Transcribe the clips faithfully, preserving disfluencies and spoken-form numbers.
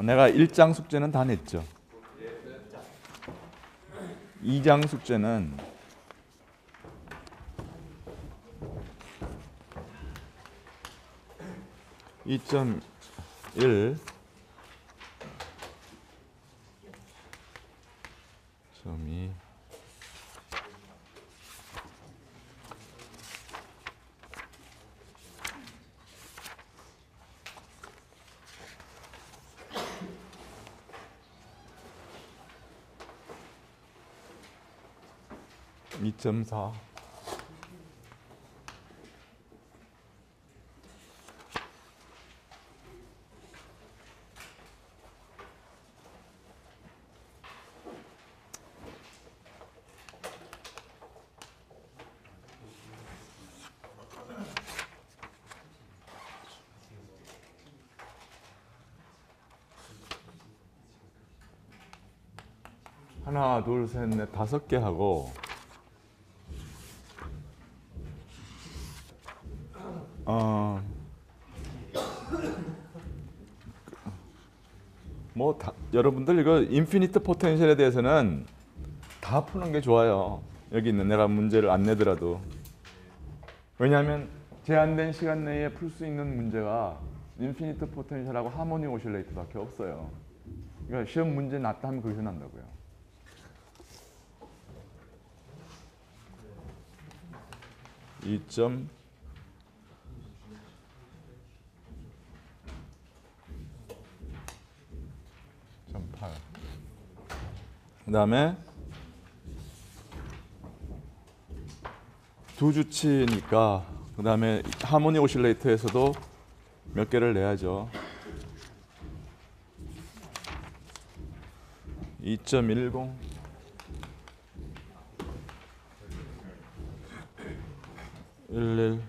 내가 일 장 숙제는 다 냈죠. 이 장 숙제는 이 점 일 점 이 이 점 사 하나, 둘, 셋, 넷, 다섯 개 하고 어, 뭐 다, 여러분들 이거 인피니트 포텐셜에 대해서는 다 푸는 게 좋아요. 여기 있는 내가 문제를 안 내더라도. 왜냐하면 제한된 시간 내에 풀 수 있는 문제가 인피니트 포텐셜하고 하모닉 오실레이터밖에 없어요. 그러니까 시험 문제 났다 하면 거기서 난다고요. 이 점 팔. 그 다음에 두 주치니까 그 다음에 하모닉 오실레이터에서도 몇 개를 내야죠. 이 점 일공 일일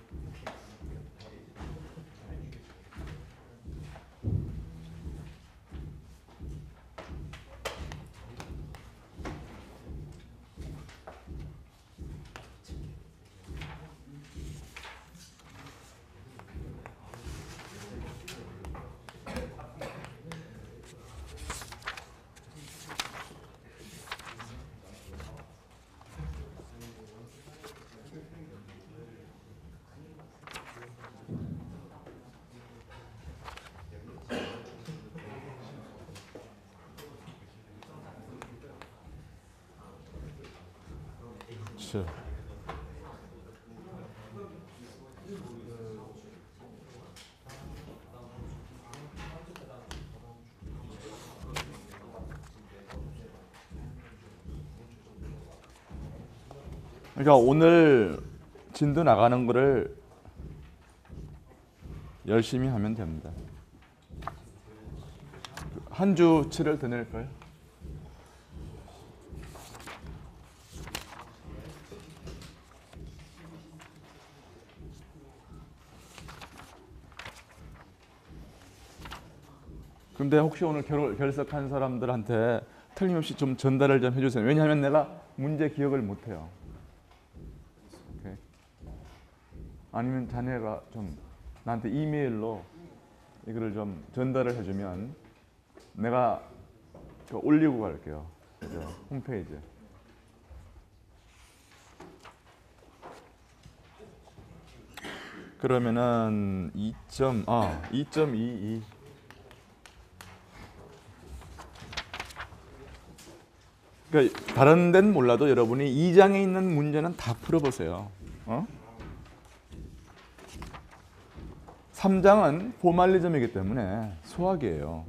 그러니까 오늘 진도 나가는 거를 열심히 하면 됩니다. 한 주치를 더 낼까요? 근데 혹시 오늘 결, 결석한 사람들한테 틀림없이 좀 전달을 좀 해주세요. 왜냐하면 내가 문제 기억을 못해요. 오케이. 아니면 자네가 좀 나한테 이메일로 이거를 좀 전달을 해주면 내가 올리고 갈게요. 그죠? 홈페이지에. 그러면은 이 점, 아, 이 점 이이 그러니까 다른 데는 몰라도 여러분이 이 장에 있는 문제는 다 풀어보세요. 어? 삼 장은 포멀리즘이기 때문에 수학이에요.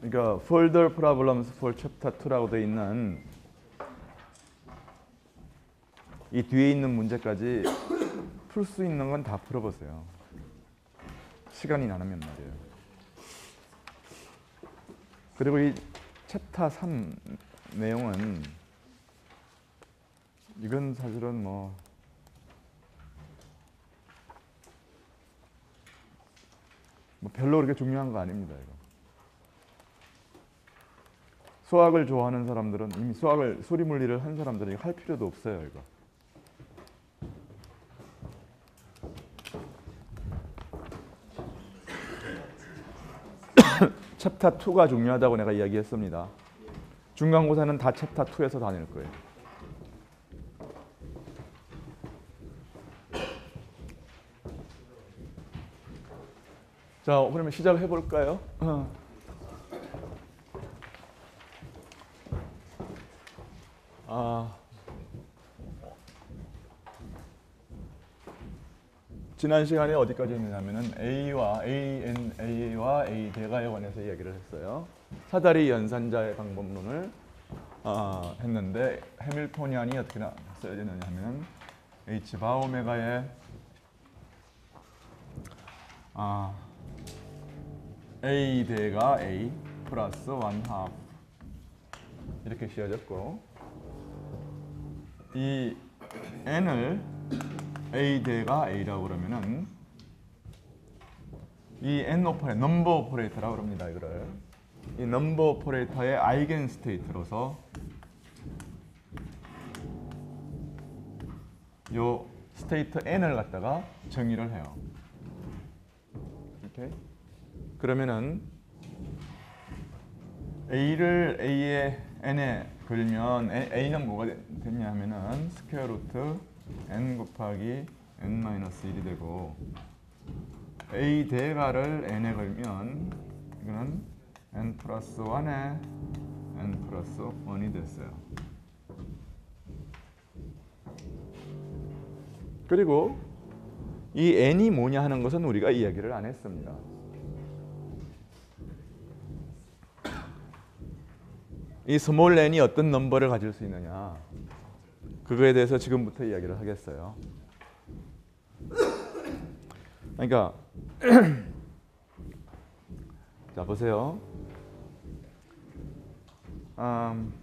그러니까 further problems for chapter two라고 되어 있는 이 뒤에 있는 문제까지 풀 수 있는 건 다 풀어보세요. 시간이 나면 말이에요. 그리고 이 챕터 삼 내용은 이건 사실은 뭐 뭐 별로 그렇게 중요한 거 아닙니다. 이거. 수학을 좋아하는 사람들은 이미 수학을 소리 물리를 한 사람들은 이거 할 필요도 없어요. 이거. 챕터 이가 중요하다고 내가 이야기했습니다. 중간고사는 다 챕터 이에서 다닐 거예요. 자, 그러면 시작해 볼까요? 아, 지난 시간에 어디까지 했냐면은 A와 A N A와 A 대가에 관해서 이야기를 했어요. 사다리 연산자의 방법론을 어, 했는데 해밀토니안이 어떻게 써야 되느냐 하면 H 바 오메가의 아, A 대가 A 플러스 원 하프 이렇게 씌워졌고 이 n을 A 대가 A라고 그러면은 이 n 오퍼레이터, 넘버 오퍼레이터라고 그럽니다. 이거를 이 넘버 오퍼레이터의 아이겐 스테이트로서 요 스테이트 n을 갖다가 정의를 해요. 오케이? 그러면은 A를 A의 n에 걸면 A는 뭐가 됐냐 하면은 스퀘어 루트 n 곱하기 n 마이너스 일이 되고 A 대가를 n에 걸면 이거는 n 플러스 일에 n 플러스 일이 됐어요. 그리고 이 n이 뭐냐 하는 것은 우리가 이야기를 안 했습니다. 이 스몰 n이 어떤 넘버를 가질 수 있느냐 그거에 대해서 지금부터 이야기를 하겠어요. 그러니까 자 보세요. 음,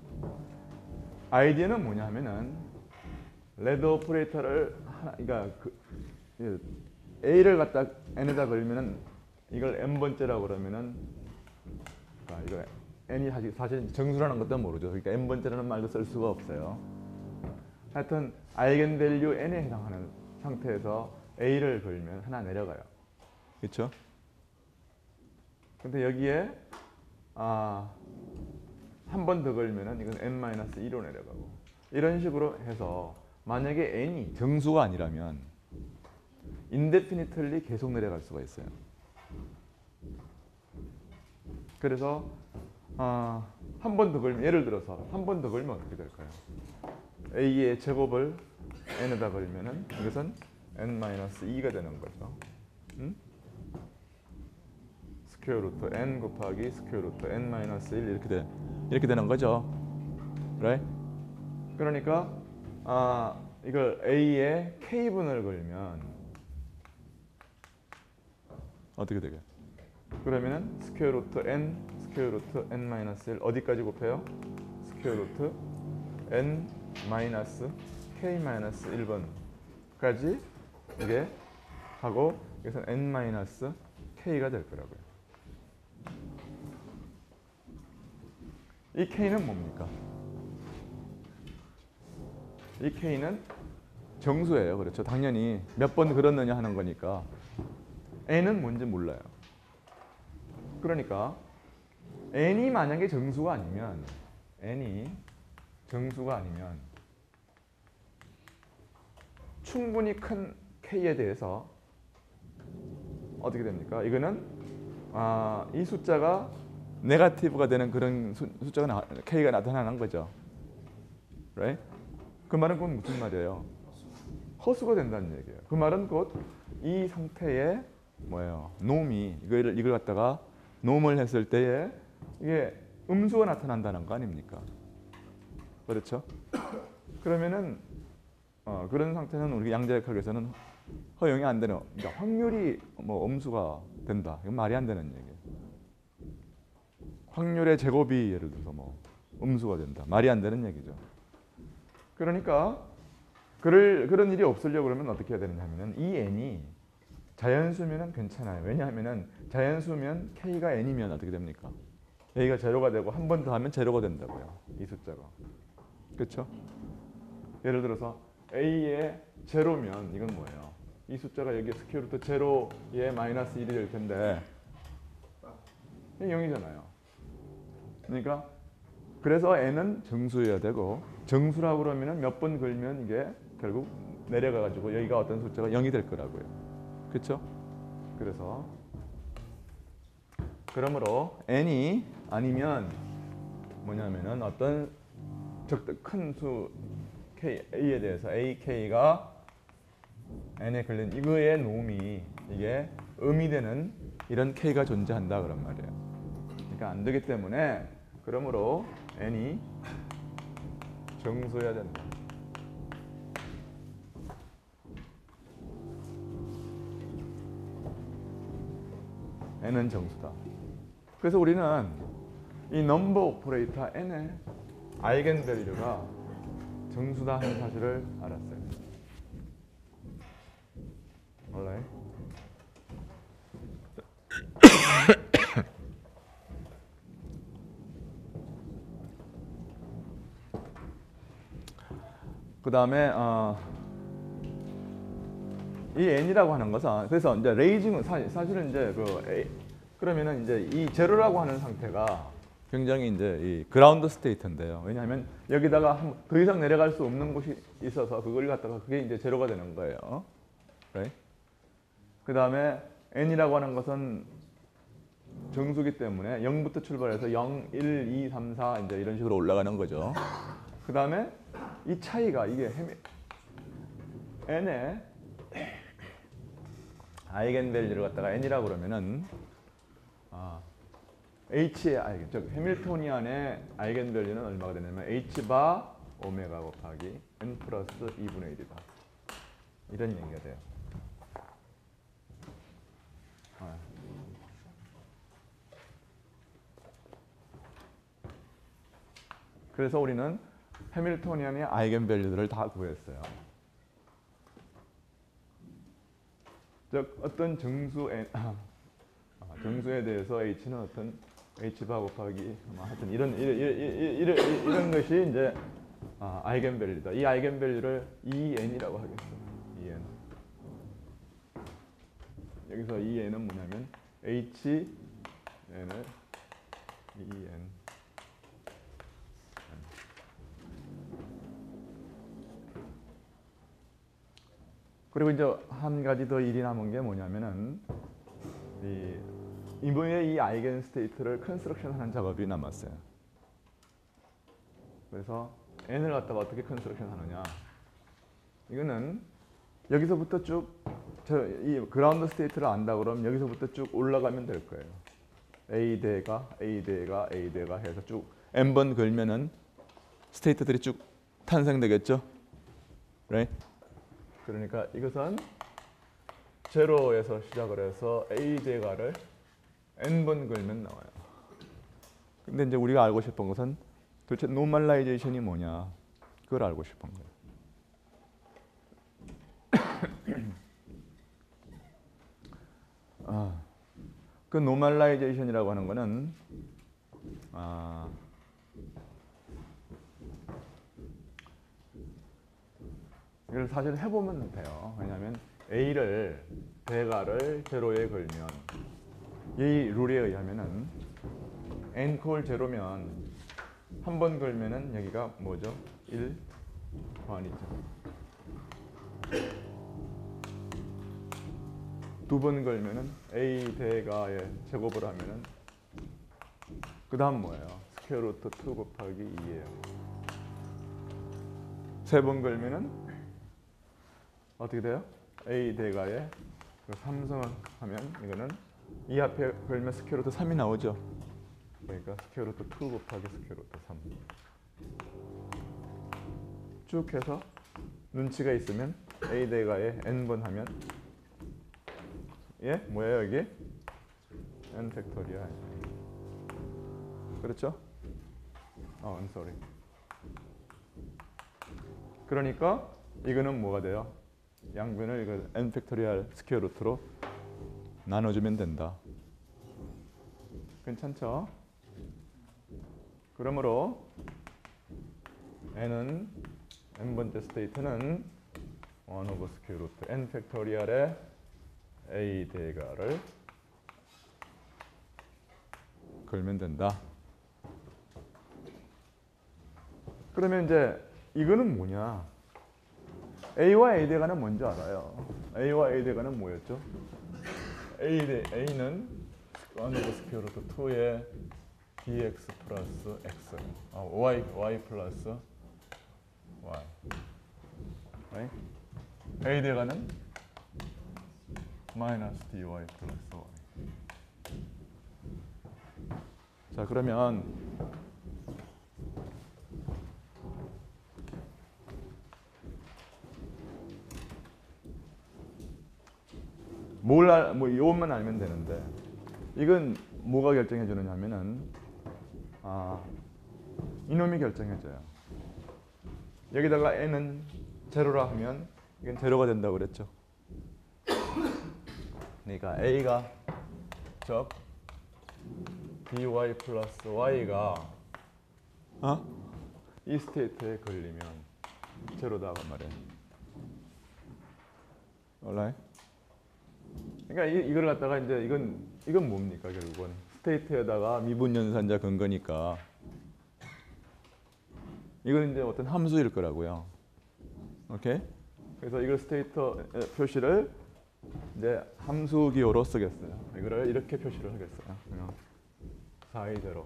아이디어는 뭐냐 하면은 레드 오퍼레이터를 하나, 그러니까 그, A를 갖다 n에다 걸면은 이걸 n번째라고 그러면은 그러니까 이거 n이 사실, 사실 정수라는 것도 모르죠. 그러니까 n번째라는 말도 쓸 수가 없어요. 하여튼 아이겐밸류 n에 해당하는 상태에서 A를 걸면 하나 내려가요. 그렇죠? 근데 여기에 아, 한 번 더 걸면은 이건 n 마이너스 일로 내려가고 이런 식으로 해서 만약에 n이 정수가 아니라면 indefinitely 계속 내려갈 수가 있어요. 그래서 아, 한 번 더 걸면 예를 들어서 한 번 더 걸면 어떻게 될까요? A의 제곱을 n에다 걸면은 이것은 n 마이너스 이가 되는 거죠. 음? 스퀘어 루트 n 곱하기 스퀘어 루트 n 마이너스 일 이렇게 돼 이렇게 되는 거죠. right? 그러니까 아, 이걸 A에 k분을 걸면 어떻게 되게? 그러면은 스퀘어 루트 n 스퀘어 루트 n 마이너스 일 어디까지 곱해요? 스퀘어 루트 n 마이너스 k 마이너스 일 번까지 이게 하고 여기서 n 마이너스 k가 될 거라고요. 이 k는 뭡니까? 이 k는 정수예요. 그렇죠? 당연히 몇 번 그렸느냐 하는 거니까 n은 뭔지 몰라요. 그러니까 n이 만약에 정수가 아니면 n이 정수가 아니면 충분히 큰 k에 대해서 어떻게 됩니까? 이거는 아, 이 숫자가 네거티브가 되는 그런 수, 숫자가 나, k가 나타나는 거죠. right? 그 말은 그건 무슨 말이에요? 허수가 된다는 얘기예요. 그 말은 곧 이 상태에 뭐예요? 놈이 이걸 이걸 갖다가 놈을 했을 때에 이게 음수가 나타난다는 거 아닙니까? 그렇죠? 그러면은 어, 그런 상태는 우리 양자역학에서는 허용이 안 되는, 그러니까 확률이 뭐 음수가 된다. 이건 말이 안 되는 얘기예요. 확률의 제곱이 예를 들어서 뭐 음수가 된다. 말이 안 되는 얘기죠. 그러니까 그럴, 그런 일이 없으려고 그러면 어떻게 해야 되느냐면은 이 n이 자연수면은 괜찮아요. 왜냐하면은 자연수면 k가 n이면 어떻게 됩니까? a가 제로가 되고 한 번 더 하면 제로가 된다고요. 이 숫자가. 그렇죠? 예를 들어서 a의 제로면 이건 뭐예요? 이 숫자가 여기 스퀘어루트 제로에 마이너스 일이 될 텐데 영이잖아요. 그러니까 그래서 n은 정수여야 되고, 정수라고 그러면 몇 번 걸면 이게 결국 내려가 가지고 여기가 어떤 숫자가 영이 될 거라고요. 그렇죠? 그래서 그러므로 n이 아니면 뭐냐면은 어떤 적도 큰 수 k a에 대해서 a k가 n에 걸린 이거의 놈이 이게 음이 되는 이런 k가 존재한다 그런 말이에요. 그러니까 안 되기 때문에 그러므로 n이 정수여야 된다. n은 정수다. 그래서 우리는 이 넘버 오퍼레이터 n의 아이겐 밸류가 정수다 하는 사실을 알았어요. alright. 그 다음에 어, 이 n이라고 하는 것은, 그래서 이제 레이징은 사실, 사실은 이제 그 A, 그러면은 이제 이 제로라고 하는 상태가 굉장히 이제 이 그라운드 스테이트인데요. 왜냐하면 여기다가 더 이상 내려갈 수 없는 곳이 있어서 그걸 갖다가 그게 이제 제로가 되는 거예요. right? 그 다음에 n이라고 하는 것은 정수기 때문에 영부터 출발해서 영, 일, 이, 삼, 사 이제 이런 식으로 올라가는 거죠. 그 다음에 이 차이가 이게 n의 아이겐 밸류를 갖다가 n이라고 그러면은 아, h의 아이겐, 즉 해밀토니안의 아이겐 밸류는 얼마가 되냐면 h 바 오메가 곱하기 n 플러스 이분의 일이다. 이런 얘기가 돼요. 아. 그래서 우리는 해밀토니안의 아이겐 밸류들을 다 구했어요. 즉 어떤 정수 n, 아, 정수에 대해서 h는 어떤 h 바 곱하기 뭐 하여튼 이런 이런 이런, 이런, 이런 것이 이제 아, 아이겐 밸류다. 이 아이겐 밸류를 이 엔이라고 하겠어. 이 엔. 여기서 이 엔은 뭐냐면 h n을 이 엔. 그리고 이제 한 가지 더 일이 남은 게 뭐냐면은 이 이번에 이 아이겐 스테이트를 컨스트럭션 하는 작업이 남았어요. 그래서 n을 갖다가 어떻게 컨스트럭션 하느냐. 이거는 여기서부터 쭉 저 이 그라운드 스테이트를 안다 그러면 여기서부터 쭉 올라가면 될 거예요. A 대가 A 대가 A 대가 해서 쭉 n번 걸면은 스테이트들이 쭉 탄생되겠죠. right? 그러니까 이것은 제로에서 시작을 해서 A 대가를 n번 걸면 나와요. 근데 이제 우리가 알고 싶은 것은 도대체 노멀라이제이션이 뭐냐, 그걸 알고 싶은 거예요. 아, 그 노멀라이제이션이라고 하는 거는 아, 이걸 사실 해보면 돼요. 왜냐하면 A를 대가를 제로에 걸면 이 룰에 의하면은 n 콜 제로면 한 번 걸면은 여기가 뭐죠? 일 번이죠. 두 번 걸면은 A 대가의 제곱을 하면은 그 다음 뭐예요? 스퀘어 루트 이 곱하기 이예요. 세 번 걸면은 어떻게 돼요? A 대가의 삼승을 하면 이거는 이 앞에 걸면 스퀘어 루트 삼이 나오죠. 그러니까 스퀘어 루트 투 곱하기 스퀘어 루트 삼. 쭉 해서 눈치가 있으면 a 대가에 n번 하면 예? 뭐예요 이게? n 팩토리얼. 그렇죠? 어, I'm sorry. 그러니까 이거는 뭐가 돼요? 양변을 이거 n 팩토리얼 스퀘어 루트로 나눠주면 된다. 괜찮죠? 그러므로 n은 n번째 스테이트는 원 오브 스퀘어 루트 n 팩토리얼의 a 대가를 걸면 된다. 그러면 이제 이거는 뭐냐? a와 a 대가는 뭔지 알아요. a와 a 대가는 뭐였죠? a 대 a는 원 오브 스퀘어 루트 투의 dx 플러스 x, 아, y y 플러스 y. right? a 대가는 마이너스 dy 플러스 y. 자, 그러면 뭘 알, 뭐 이것만 알면 되는데 이건 뭐가 결정해 주느냐면은 아, 이놈이 결정해 줘요. 여기다가 n은 제로라 하면 이건 제로가 된다고 그랬죠. 그러니까 a가 적 dy 플러스 y가 어? 이 스테이트에 걸리면 제로다고 말이에요. alright? 그러니까 이, 이걸 갖다가 이제 이건 이건 뭡니까 결국은 스테이트에다가 미분 연산자 근거니까 이건 이제 어떤 함수일 거라고요. 오케이? 그래서 이걸 스테이트 표시를 이제 함수 기호로 쓰겠어요. 이거를 이렇게 표시를 하겠어요. 사이제로.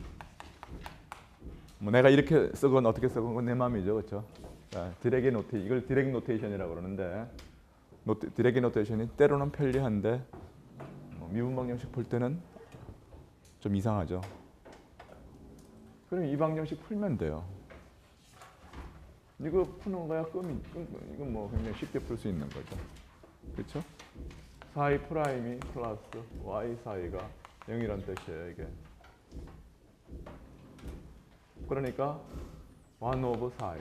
뭐 내가 이렇게 쓰건 어떻게 쓰건 그건 내 마음이죠, 그렇죠? 자, 디렉의 노테 이걸 디렉 노테이션이라고 그러는데 노트, 디렉의 노테이션이 때로는 편리한데 뭐 미분 방정식 풀 때는 좀 이상하죠. 그럼 이 방정식 풀면 돼요. 이거 푸는 거야 끔이 이건 뭐 굉장히 쉽게 풀 수 있는 거죠. 그렇죠? 사이 프라임이 플러스 y 사이가 영이란 뜻이에요, 이게. 그러니까 원 오브 사이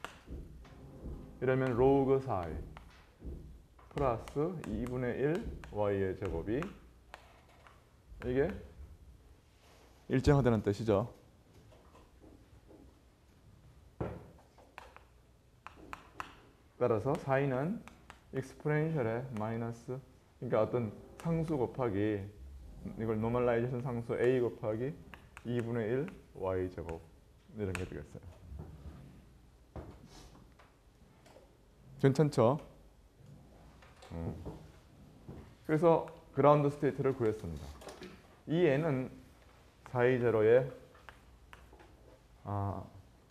이러면 로그 사이 플러스 이분의 일 y의 제곱이 이게 일정하다는 뜻이죠. 따라서 사이는 익스포넨셜의 마이너스 그러니까 어떤 상수 곱하기 이걸 노멀라이제이션 상수 a 곱하기 이분의 일 y 제곱 이런 게 되겠어요. 괜찮죠? 음. 그래서 그라운드 스테이트를 구했습니다. 이 n은 사이 제로에 아,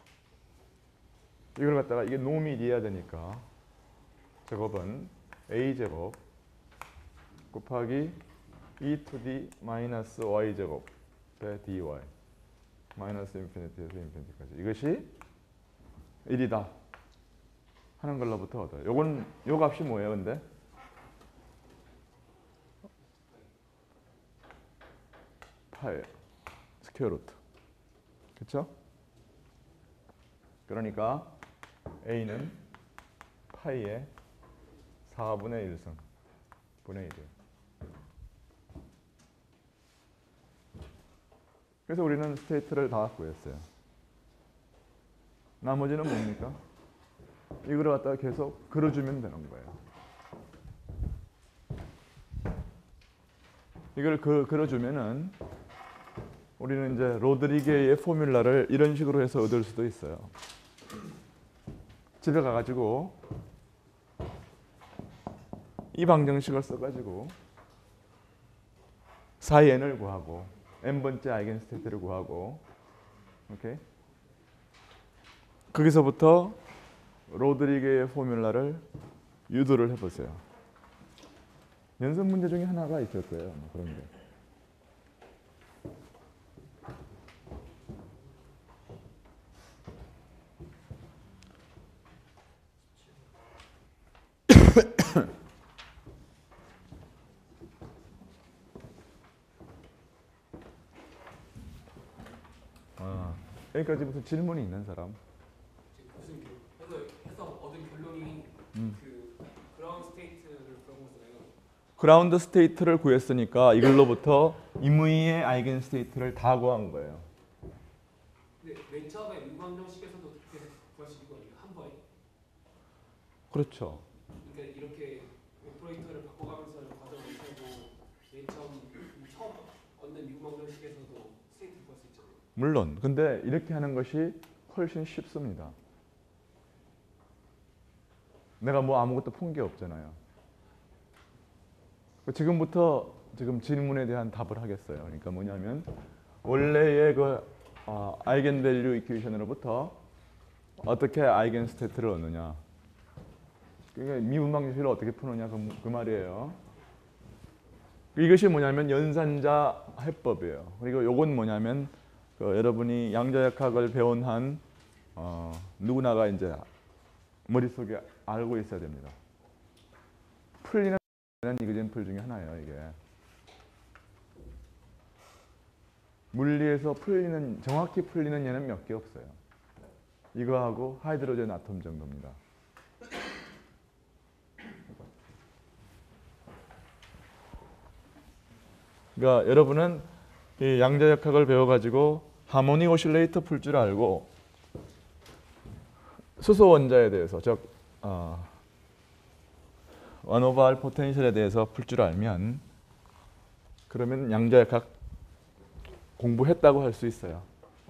이걸 갖다가 이게 놈이 돼야 되니까 제곱은 a 제곱 곱하기 이 투 디 마이너스 y 제곱의 dy 마이너스 인피니티에서 인피니티까지 이것이 일이다 하는 걸로부터 얻어요. 요건 요 값이 뭐예요, 근데? 파이 스퀘어 루트. 그렇죠? 그러니까 a는 파이의 사분의 일승 분의 일이에요. 그래서 우리는 스테이트를 다 구했어요. 나머지는 뭡니까? 이걸 갖다가 계속 그려주면 되는 거예요. 이걸 그, 그려주면은 우리는 이제 로드리게의 포뮬라를 이런 식으로 해서 얻을 수도 있어요. 집에 가가지고 이 방정식을 써가지고 사이 n을 구하고 n번째 아이겐 스테이트를 구하고 오케이? 거기서부터 로드리게의 포뮬라를 유도를 해보세요. 연습 문제 중에 하나가 있을 거예요. 뭐 그런 게. 어. 여기까지 무슨 질문이 있는 사람? 교수님 해서 해서 얻은 결론이 음. 그 그라운드 스테이트를 풀어보잖아요. 그라운드 스테이트를 구했으니까 이걸로부터 임의의 아이겐 스테이트를 다 구한 거예요. 근데 맨 처음에 유광정식에서도 그렇게 구할 수 있거든요. 한 번에. 그렇죠. 그러니까 이렇게 오퍼레이터를 바꿔가면서 과정을 살고 맨 처음 처음 얻는 유광정식에서도 스테이트를 구할 수 있잖아요. 물론. 근데 이렇게 하는 것이 훨씬 쉽습니다. 내가 뭐 아무것도 푼 게 없잖아요. 지금부터 지금 질문에 대한 답을 하겠어요. 그러니까 뭐냐면 원래의 그 어, 아이겐밸류 이퀘이션으로부터 어떻게 아이겐 스테이트를 얻느냐. 그게 미분방정식을 어떻게 푸느냐 그, 그 말이에요. 이것이 뭐냐면 연산자 해법이에요. 그리고 요건 뭐냐면 그 여러분이 양자역학을 배운 한 어, 누구나가 이제 머릿속에 알고 있어야 됩니다. 풀리는 이그젠플 중에 하나예요. 이게 물리에서 풀리는 정확히 풀리는 예는 몇 개 없어요. 이거하고 하이드로젠 아톰 정도입니다. 그러니까 여러분은 이 양자역학을 배워가지고 하모닉 오실레이터 풀 줄 알고 수소 원자에 대해서 즉 어, 원오버 알 포텐셜에 대해서 풀 줄 알면 그러면 양자역학 공부했다고 할 수 있어요.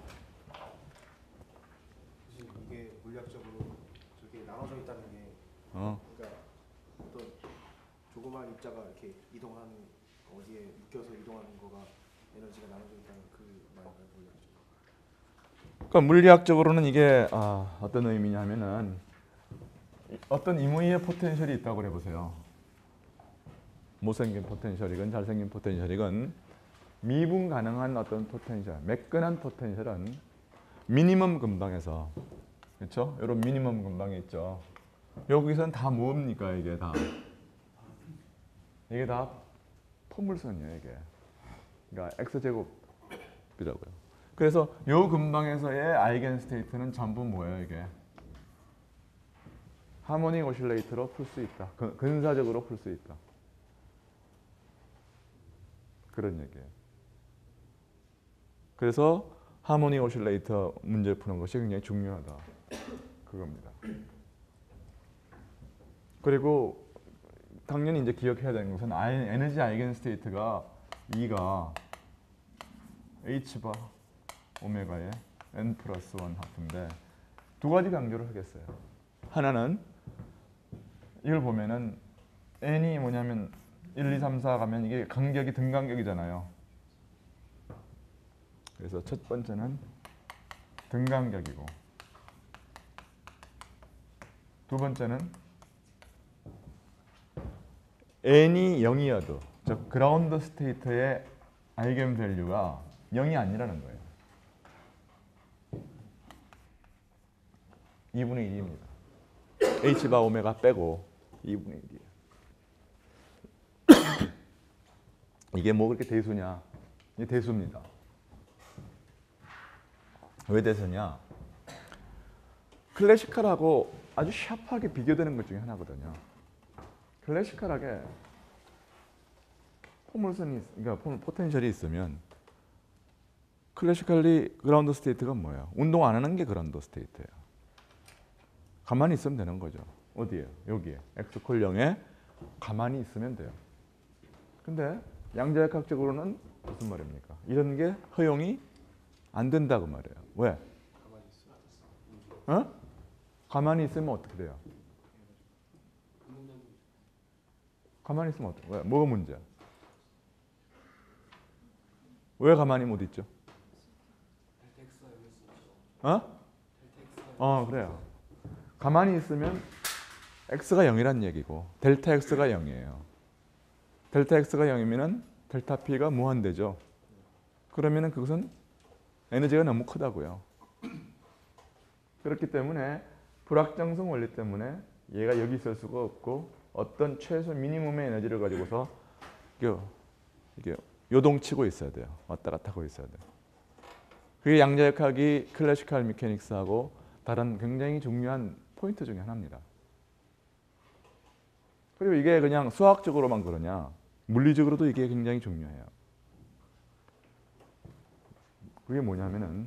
이게 물리학적으로 저렇게 나눠져 있다는 게 어. 그러니까 어떤 조그만 입자가 이렇게 이동하는 어디에 묶여서 이동하는 거가 에너지가 나눠져 있다는 그 말인가요, 물리학적으로? 그러니까 물리학적으로는 이게 아, 어떤 의미냐면은 어떤 임의의 포텐셜이 있다고 해보세요. 못생긴 포텐셜이건 잘생긴 포텐셜이건 미분 가능한 어떤 포텐셜, 매끈한 포텐셜은 미니멈 근방에서 그렇죠? 이런 미니멈 근방에 있죠. 여기서는 다 뭡니까 이게 다? 이게 다 포물선이에요 이게. 그러니까 x 제곱이라고요. 그래서 요 근방에서의 아이겐 스테이트는 전부 뭐예요 이게? 하모닉 오실레이터로 풀 수 있다. 근사적으로 풀 수 있다. 그런 얘기예요. 그래서 하모닉 오실레이터 문제 푸는 것이 굉장히 중요하다. 그겁니다. 그리고 당연히 이제 기억해야 되는 것은 에너지 아이겐 스테이트가 E가 H바 오메가의 N 플러스 일 하프인데 두 가지 강조를 하겠어요. 하나는 이걸 보면은 N이 뭐냐면 일, 이, 삼, 사 가면 이게 간격이 등간격이잖아요. 그래서 첫 번째는 등간격이고 두 번째는 N이 영이어도 즉 그라운드 스테이트의 아이겐 밸류가 영이 아니라는 거예요. 이분의 일입니다. H바 오메가 빼고 이분의 일이에요. 이게 뭐 그렇게 대수냐? 이게 대수입니다. 왜 대수냐? 클래시컬하고 아주 샤프하게 비교되는 것 중에 하나거든요. 클래시컬하게 포물선이 그러니까 포텐셜이 있으면 클래시컬리 그라운드 스테이트가 뭐예요? 운동 안 하는 게 그라운드 스테이트예요. 가만히 있으면 되는 거죠. 어디에? 여기에. X콜 영에 가만히 있으면 돼요. 근데 양자역학적으로는 무슨 말입니까? 이런 게 허용이 안 된다고 말이에요. 왜? 어? 가만히 있으면 어떻게 돼요? 가만히 있으면 어떻게? 왜? 뭐가 문제야? 왜 가만히 못 있죠? 어? 어, 그래요. 가만히 있으면 x가 영이란 얘기고 델타 x가 영이에요. 델타 x가 영이면은 델타 p가 무한대죠. 그러면은 그것은 에너지가 너무 크다고요. 그렇기 때문에 불확정성 원리 때문에 얘가 여기 있을 수가 없고 어떤 최소 미니멈의 에너지를 가지고서 이게 요동치고 있어야 돼요. 왔다 갔다 하고 있어야 돼요. 그게 양자역학이 클래시컬 미케닉스하고 다른 굉장히 중요한 포인트 중에 하나입니다. 그리고 이게 그냥 수학적으로만 그러냐? 물리적으로도 이게 굉장히 중요해요. 그게 뭐냐면은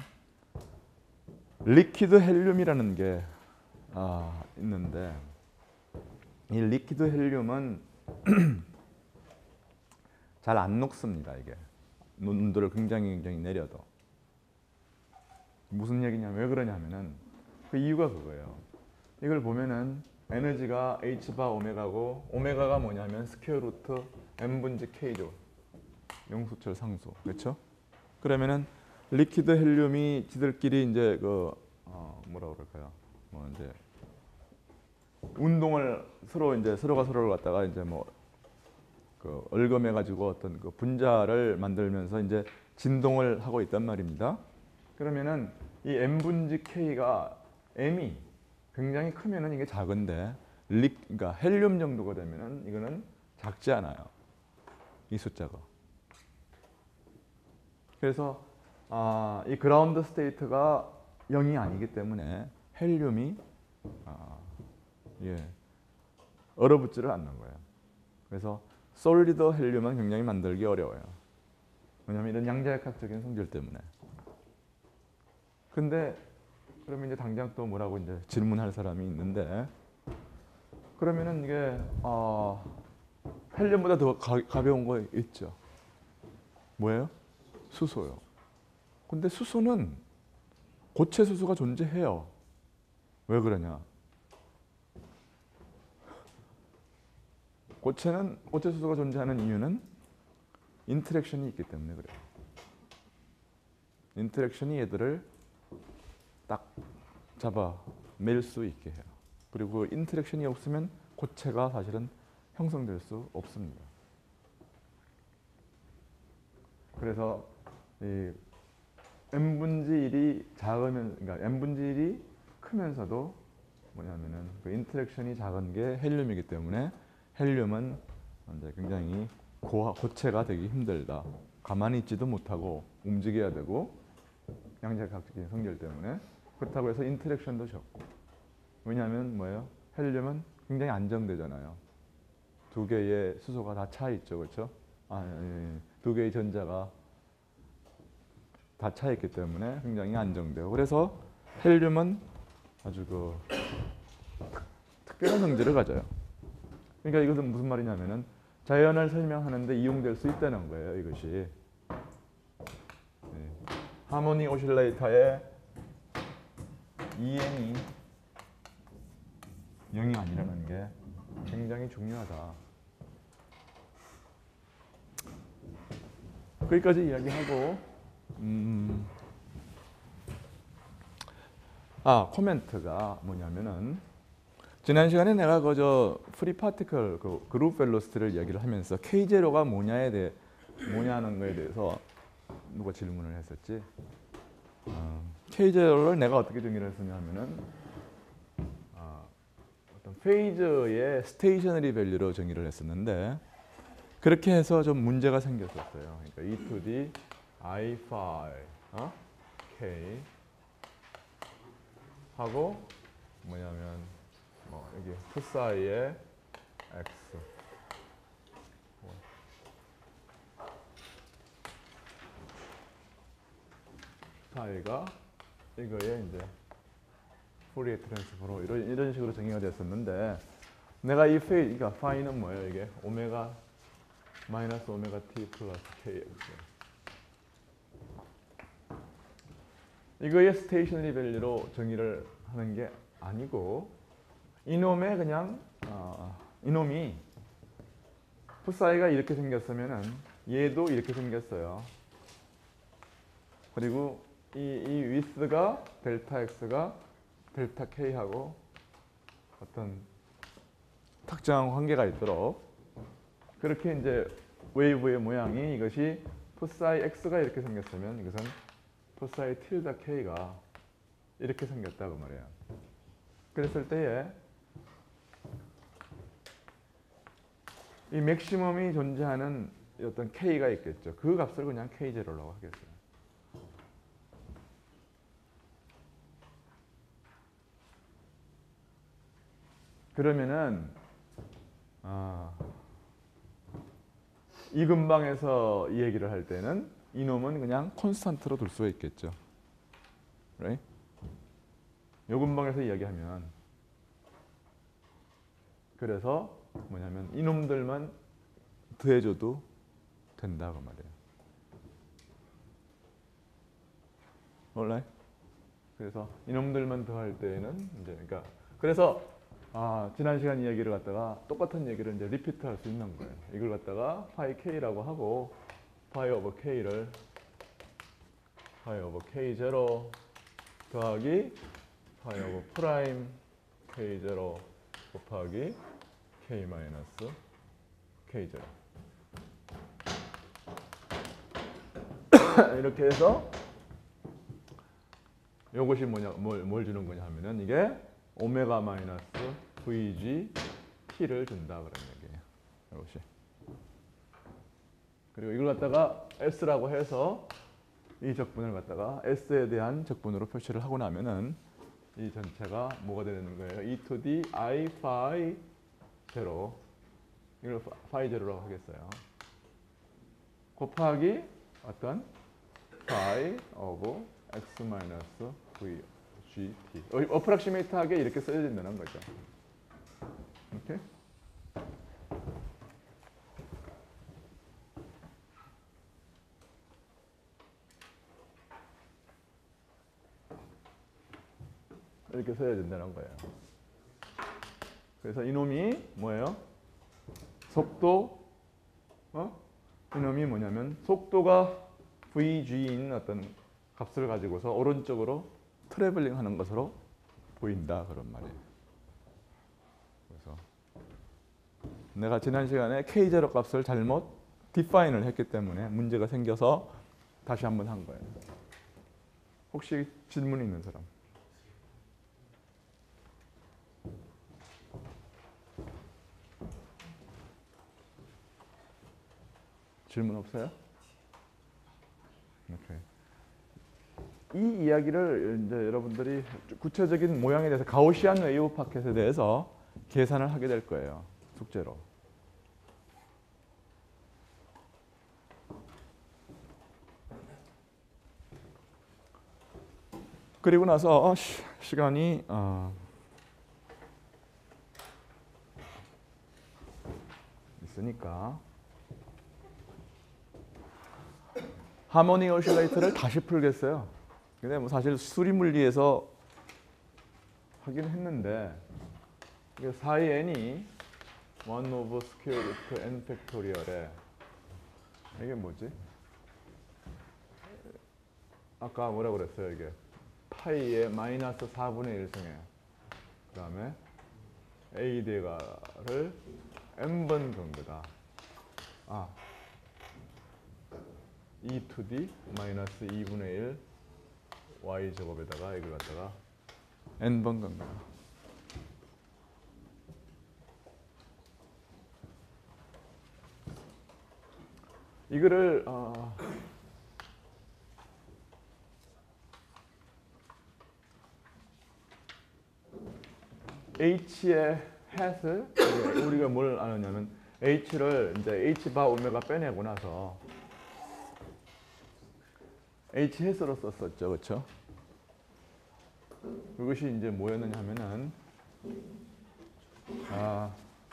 리퀴드 헬륨이라는 게 아, 있는데 이 리퀴드 헬륨은 잘 안 녹습니다. 이게 온도를 굉장히 굉장히 내려도. 무슨 얘기냐면 왜 그러냐면은 그 이유가 그거예요. 이걸 보면은 에너지가 H 바 오메가고 오메가가 뭐냐면 스퀘어 루트 M분지 K죠. 용수철 상수. 그렇죠? 그러면은 리퀴드 헬륨이 지들끼리 이제 그 어 뭐라 그럴까요? 뭐 이제 운동을 서로 이제 서로가 서로를 갖다가 이제 뭐 그 얼검해 가지고 어떤 그 분자를 만들면서 이제 진동을 하고 있단 말입니다. 그러면은 이 M분지 K가 M이 굉장히 크면은 이게 작은데 리, 그러니까 헬륨 정도가 되면은 이거는 작지 않아요. 이 숫자가. 그래서 아, 이 그라운드 스테이트가 영이 아니기 때문에 헬륨이 아, 예, 얼어붙지를 않는 거예요. 그래서 솔리드 헬륨은 굉장히 만들기 어려워요. 왜냐하면 이런 양자역학적인 성질 때문에. 근데 그러면 이제 당장 또 뭐라고 이제 질문할 사람이 있는데 그러면은 이게 어, 헬륨보다 더 가, 가벼운 거 있죠. 뭐예요? 수소요. 근데 수소는 고체 수소가 존재해요. 왜 그러냐? 고체는 고체 수소가 존재하는 이유는 인터랙션이 있기 때문에 그래요. 인터랙션이 얘들을 딱 잡아 맬 수 있게 해요. 그리고 인터랙션이 없으면 고체가 사실은 형성될 수 없습니다. 그래서 이 M분지 일이 작으면, 그러니까 M분지 일이 크면서도 뭐냐면은 그 인터랙션이 작은 게 헬륨이기 때문에 헬륨은 이제 굉장히 고, 고체가 되기 힘들다. 가만히 있지도 못하고 움직여야 되고 양자역학적인 성질 때문에 그렇다고 해서 인터랙션도 적고. 왜냐하면 뭐예요? 헬륨은 굉장히 안정되잖아요. 두 개의 수소가 다 차 있죠, 그렇죠? 아, 예, 예. 두 개의 전자가 다 차 있기 때문에 굉장히 안정돼요. 그래서 헬륨은 아주 그 특별한 성질을 가져요. 그러니까 이것은 무슨 말이냐면은 자연을 설명하는데 이용될 수 있다는 거예요. 이것이 네. 하모니 오실레이터의 이엠이 영이 아니라는 게 굉장히 중요하다. 거기까지 이야기하고 음, 아 코멘트가 뭐냐면은 지난 시간에 내가 그저 프리 파티클 그 그룹 벨로시티를 이야기를 하면서 케이 제로가 뭐냐에 대해 뭐냐는 거에 대해서 누가 질문을 했었지. 어, 케이 제로를 내가 어떻게 정의를 했었냐면은 어, 어떤 페이즈의 스테이셔너리 밸류로 정의를 했었는데 그렇게 해서 좀 문제가 생겼었어요. 그러니까 이 투 디 아이 파이 어? K 하고 뭐냐면 뭐 여기 푸사이의 X 파이가 이거에 이제 포리에 트랜스포로 이런 이런 식으로 정의가 됐었는데 내가 이 페이 그러니까 파이는 뭐예요? 이게 오메가 마이너스 오메가 t 플러스 kx 이거의 스테이셔너리 밸류로 정의를 하는 게 아니고 이놈의 그냥 어, 이놈이 푸사이가 이렇게 생겼으면은 얘도 이렇게 생겼어요. 그리고 이, 이 위스가 델타 x가 델타 k하고 어떤 특정한 관계가 있도록 그렇게 이제 웨이브의 모양이 이것이 푸사이 x가 이렇게 생겼으면 이것은 푸사이 틸다 k가 이렇게 생겼다고 말이에요. 그랬을 때에 이 맥시멈이 존재하는 어떤 k가 있겠죠. 그 값을 그냥 케이 제로라고 하겠어요. 그러면은 아, 이 근방에서 이 얘기를 할 때는 이놈은 그냥 콘스탄트로 둘 수가 있겠죠. right? 요 근방에서 이야기하면 그래서 뭐냐면 이놈들만 더해줘도 된다 그 말이에요. alright? 그래서 이놈들만 더할 때에는 이제 그러니까 그래서 아, 지난 시간 이야기를 갖다가 똑같은 얘기를 이제 리피트 할 수 있는 거예요. 이걸 갖다가 파이 k라고 하고 파이 오버 k를 파이 오버 케이 제로 더하기 파이 오버 프라임 케이 제로 곱하기 k 마이너스 케이 제로 이렇게 해서 이것이 뭐냐 뭘, 뭘 주는 거냐 하면은 이게 오메가 마이너스 브이지 t를 준다 그런 얘기예요. 이것이. 그리고 이걸 갖다가 s라고 해서 이 적분을 갖다가 s에 대한 적분으로 표시를 하고 나면은 이 전체가 뭐가 되는 거예요? e to the i phi 제로 이걸 phi 제로라고 하겠어요. 곱하기 어떤 phi of x 마이너스 v gt 어프락시메이트하게 이렇게 써야 된다는 거죠. 오케이? 이렇게 써야 된다는 거예요. 그래서 이놈이 뭐예요? 속도, 어? 이놈이 뭐냐면 속도가 vg인 어떤 값을 가지고서 오른쪽으로 트래블링 하는 것으로 보인다 그런 말이에요. 그래서 내가 지난 시간에 케이 제로 값을 잘못 디파인을 했기 때문에 문제가 생겨서 다시 한번 한 거예요. 혹시 질문 있는 사람? 질문 없어요? 오케이. 이 이야기를 이제 여러분들이 구체적인 모양에 대해서 가우시안 웨이브 파켓에 대해서 계산을 하게 될 거예요. 숙제로. 그리고 나서 시, 시간이 어, 있으니까 하모닉 오실레이터를 다시 풀겠어요. 근데 뭐 사실 수리 물리에서 하긴 했는데 이게 사이 n이 일 오버 스퀘어 루트 n 팩토리얼에 이게 뭐지? 아까 뭐라 그랬어요? 이게 파이의 마이너스 사분의 일 승에 그 다음에 a 대가를 n번 건 거다. 아, e to the 마이너스 이분의 일 y 제곱에다가 이걸 갖다가 n번 건 거다. 이거를 어, h의 hat을 우리가 뭘 아느냐면 h를 이제 h 바 오메가 빼내고 나서 h hat으로 썼었죠, 그렇죠? 그것이 이제 뭐였느냐 하면은 아,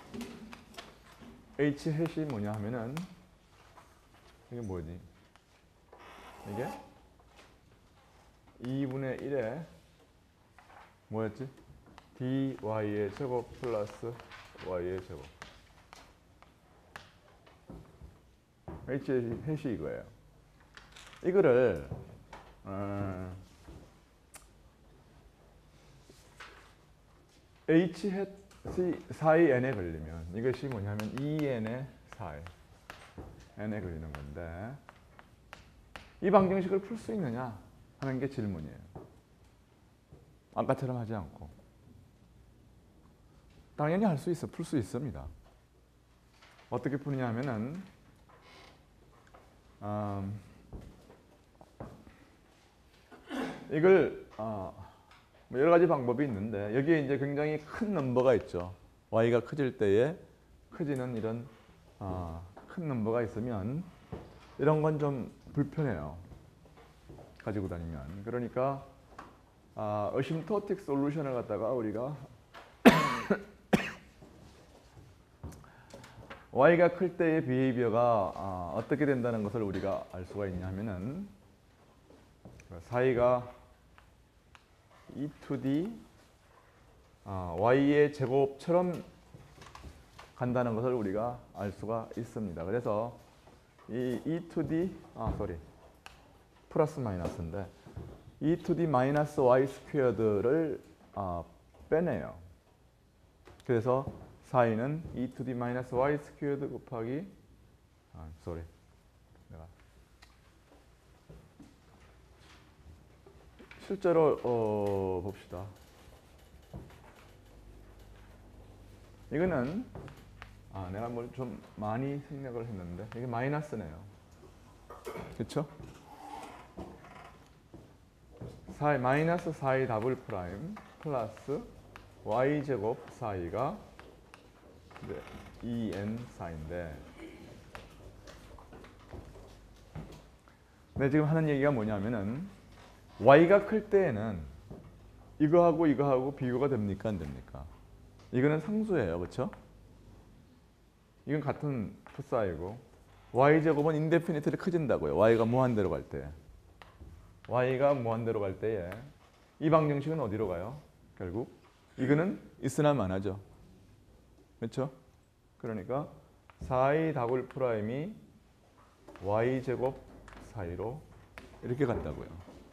h hat이 뭐냐 하면은 이게 뭐지? 이게 이분의 일에 뭐였지? dy의 제곱 플러스 y의 제곱. h hat이 이거예요. 이거를 어, h hat이 사이 n에 걸리면 이것이 뭐냐면 이 n의 사이 n에 걸리는 건데 이 방정식을 풀 수 있느냐 하는 게 질문이에요. 아까처럼 하지 않고 당연히 할 수 있어, 풀 수 있습니다. 어떻게 푸느냐 하면은 음, 이걸 어, 뭐 여러 가지 방법이 있는데 여기에 이제 굉장히 큰 넘버가 있죠. y가 커질 때에 커지는 이런 아, 큰 넘버가 있으면 이런 건 좀 불편해요. 가지고 다니면. 그러니까 아, 어심토틱 솔루션을 갖다가 우리가 y가 클 때의 비헤이비어가 아, 어떻게 된다는 것을 우리가 알 수가 있냐 하면은 사이가 e to d 아, y의 제곱처럼 간다는 것을 우리가 알 수가 있습니다. 그래서 이 e to d 아 sorry 플러스 마이너스인데 e to d 마이너스 y 스퀘어드를 아, 빼내요. 그래서 사이는 e to d 마이너스 y 스퀘어드 곱하기 아 sorry 내가 실제로 어, 봅시다. 이거는 아 내가 뭘 좀 많이 생략을 했는데 이게 마이너스네요. 그렇죠? 사이 마이너스 사이 더블 프라임 플러스 y 제곱 사이가 이 엔 사인데 네, 지금 하는 얘기가 뭐냐면은 y가 클 때에는 이거하고 이거하고 비교가 됩니까 안 됩니까? 이거는 상수예요. 그렇죠? 이건 같은 푸사이고 y제곱은 인데피니트리 커진다고요. y가 무한대로 갈 때. y가 무한대로 갈 때에 이 방정식은 어디로 가요? 결국 이거는 있으나 마나죠. 그렇죠? 그러니까 사이 더블 프라임이 y제곱 사이로 이렇게 간다고요.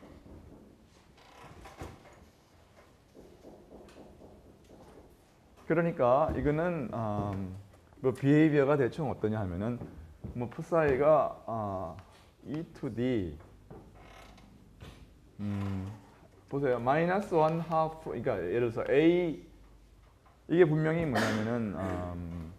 그러니까 이거는 음, 뭐 비헤이비어가 대충 어떠냐 하면은 뭐 푸사이가 어, e to d 음, 보세요. 마이너스 원 하프 그러니까 예를 들어서 a 이게 분명히 뭐냐면은 음,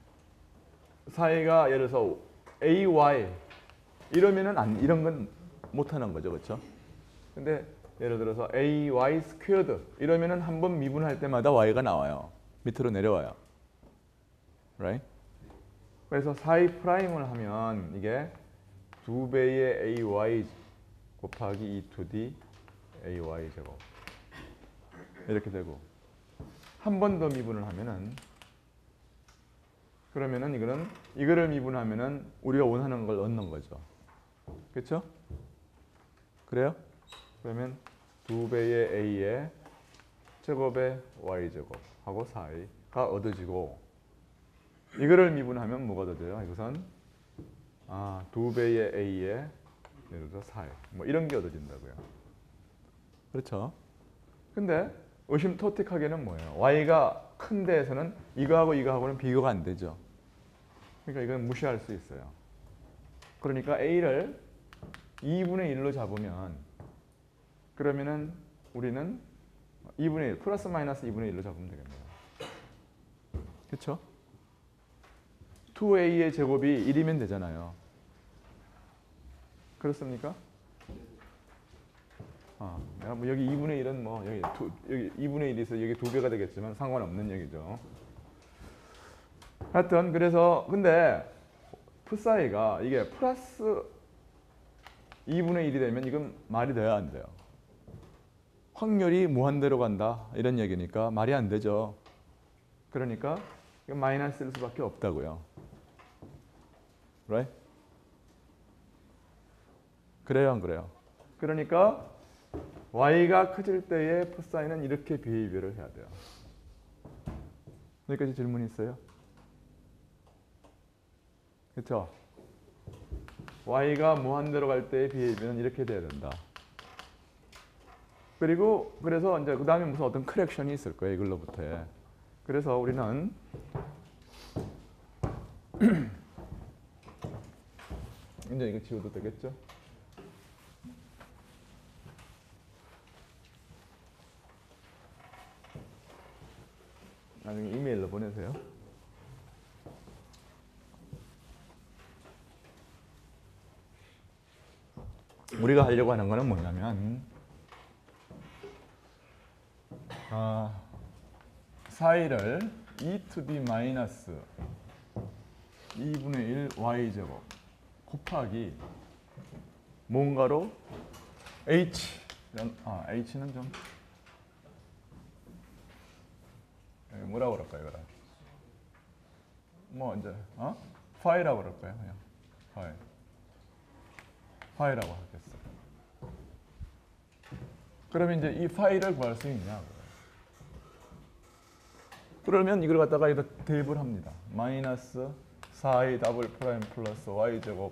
사이가 예를 들어서 ay 이러면은 안 이런 건 못 하는 거죠. 그렇죠? 근데 예를 들어서 ay 스퀘어드 이러면은 한 번 미분할 때마다 y가 나와요. 밑으로 내려와요. right? 그래서 사이 프라임을 하면 이게 두 배의 ay 곱하기 e to d ay 제곱 이렇게 되고 한 번 더 미분을 하면은 그러면은 이거는 이거를 미분하면은 우리가 원하는 걸 얻는 거죠. 그렇죠? 그래요? 그러면 두 배의 a의 제곱의 y 제곱 하고 사이가 얻어지고 이거를 미분하면 뭐가 얻어져요? 이것은 아, 두 배의 a의 예를 들어 사이 뭐 이런 게 얻어진다고요. 그렇죠? 근데 의심토틱하게는 뭐예요? y가 큰 데에서는 이거하고 이거하고는 비교가 안 되죠. 그러니까 이건 무시할 수 있어요. 그러니까 a를 이분의 일로 잡으면 그러면은 우리는 이분의 일 플러스 마이너스 이분의 일로 잡으면 되겠네요. 그렇죠? 투 에이의 제곱이 일이면 되잖아요. 그렇습니까? 아, 내가 뭐 여기 이분의 일은 뭐 여기 두, 여기 이분의 일이 있어 여기 두 배가 되겠지만 상관없는 얘기죠. 하여튼 그래서 근데 푸사이가 이게 플러스 이분의 일이 되면 이건 말이 돼야 안 돼요. 확률이 무한대로 간다 이런 얘기니까 말이 안 되죠. 그러니까 이건 마이너스일 수밖에 없다고요. right? 그래요 안 그래요? 그러니까 y가 커질 때의 푸사이는 이렇게 비헤이비어를 해야 돼요. 여기까지 질문 있어요? 그렇죠? y가 무한대로 갈 때의 비헤이비어는 이렇게 돼야 된다. 그리고 그래서 이제 그 다음에 무슨 어떤 커렉션이 있을 거예요. 이걸로부터. 그래서 우리는 이제 이거 지워도 되겠죠? 나중에 이메일로 보내세요. 우리가 하려고 하는 거는 뭐냐면 아, 사이를 이 투 디 마이너스 이분의 일 와이 제곱 곱하기 뭔가로 h 아 h는 좀 뭐라고 그럴까요, 이거를? 뭐 이제 어? 파이라고 그럴까요, 그냥 파이 파이라고 하겠어요. 그러면 이제 이 파이를 구할 수 있냐? 그러면 이걸 갖다가 여기다 대입을 합니다. 마이너스 사이 더블 프라임 플러스 y 제곱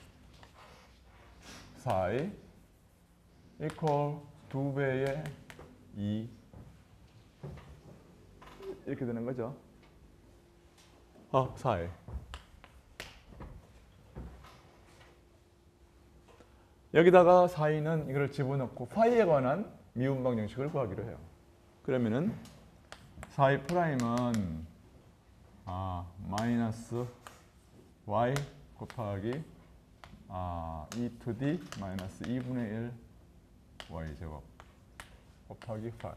사이 이퀄 두 배의 이 이렇게 되는 거죠. 아, 사이. 여기다가 사이는 이걸 집어넣고 파이에 관한 미분 방정식을 구하기로 해요. 그러면은 사이 프라임은 아, 마이너스 y 곱하기 아, 이 투 디 마이너스 이분의 일 y 제곱 곱하기 파이.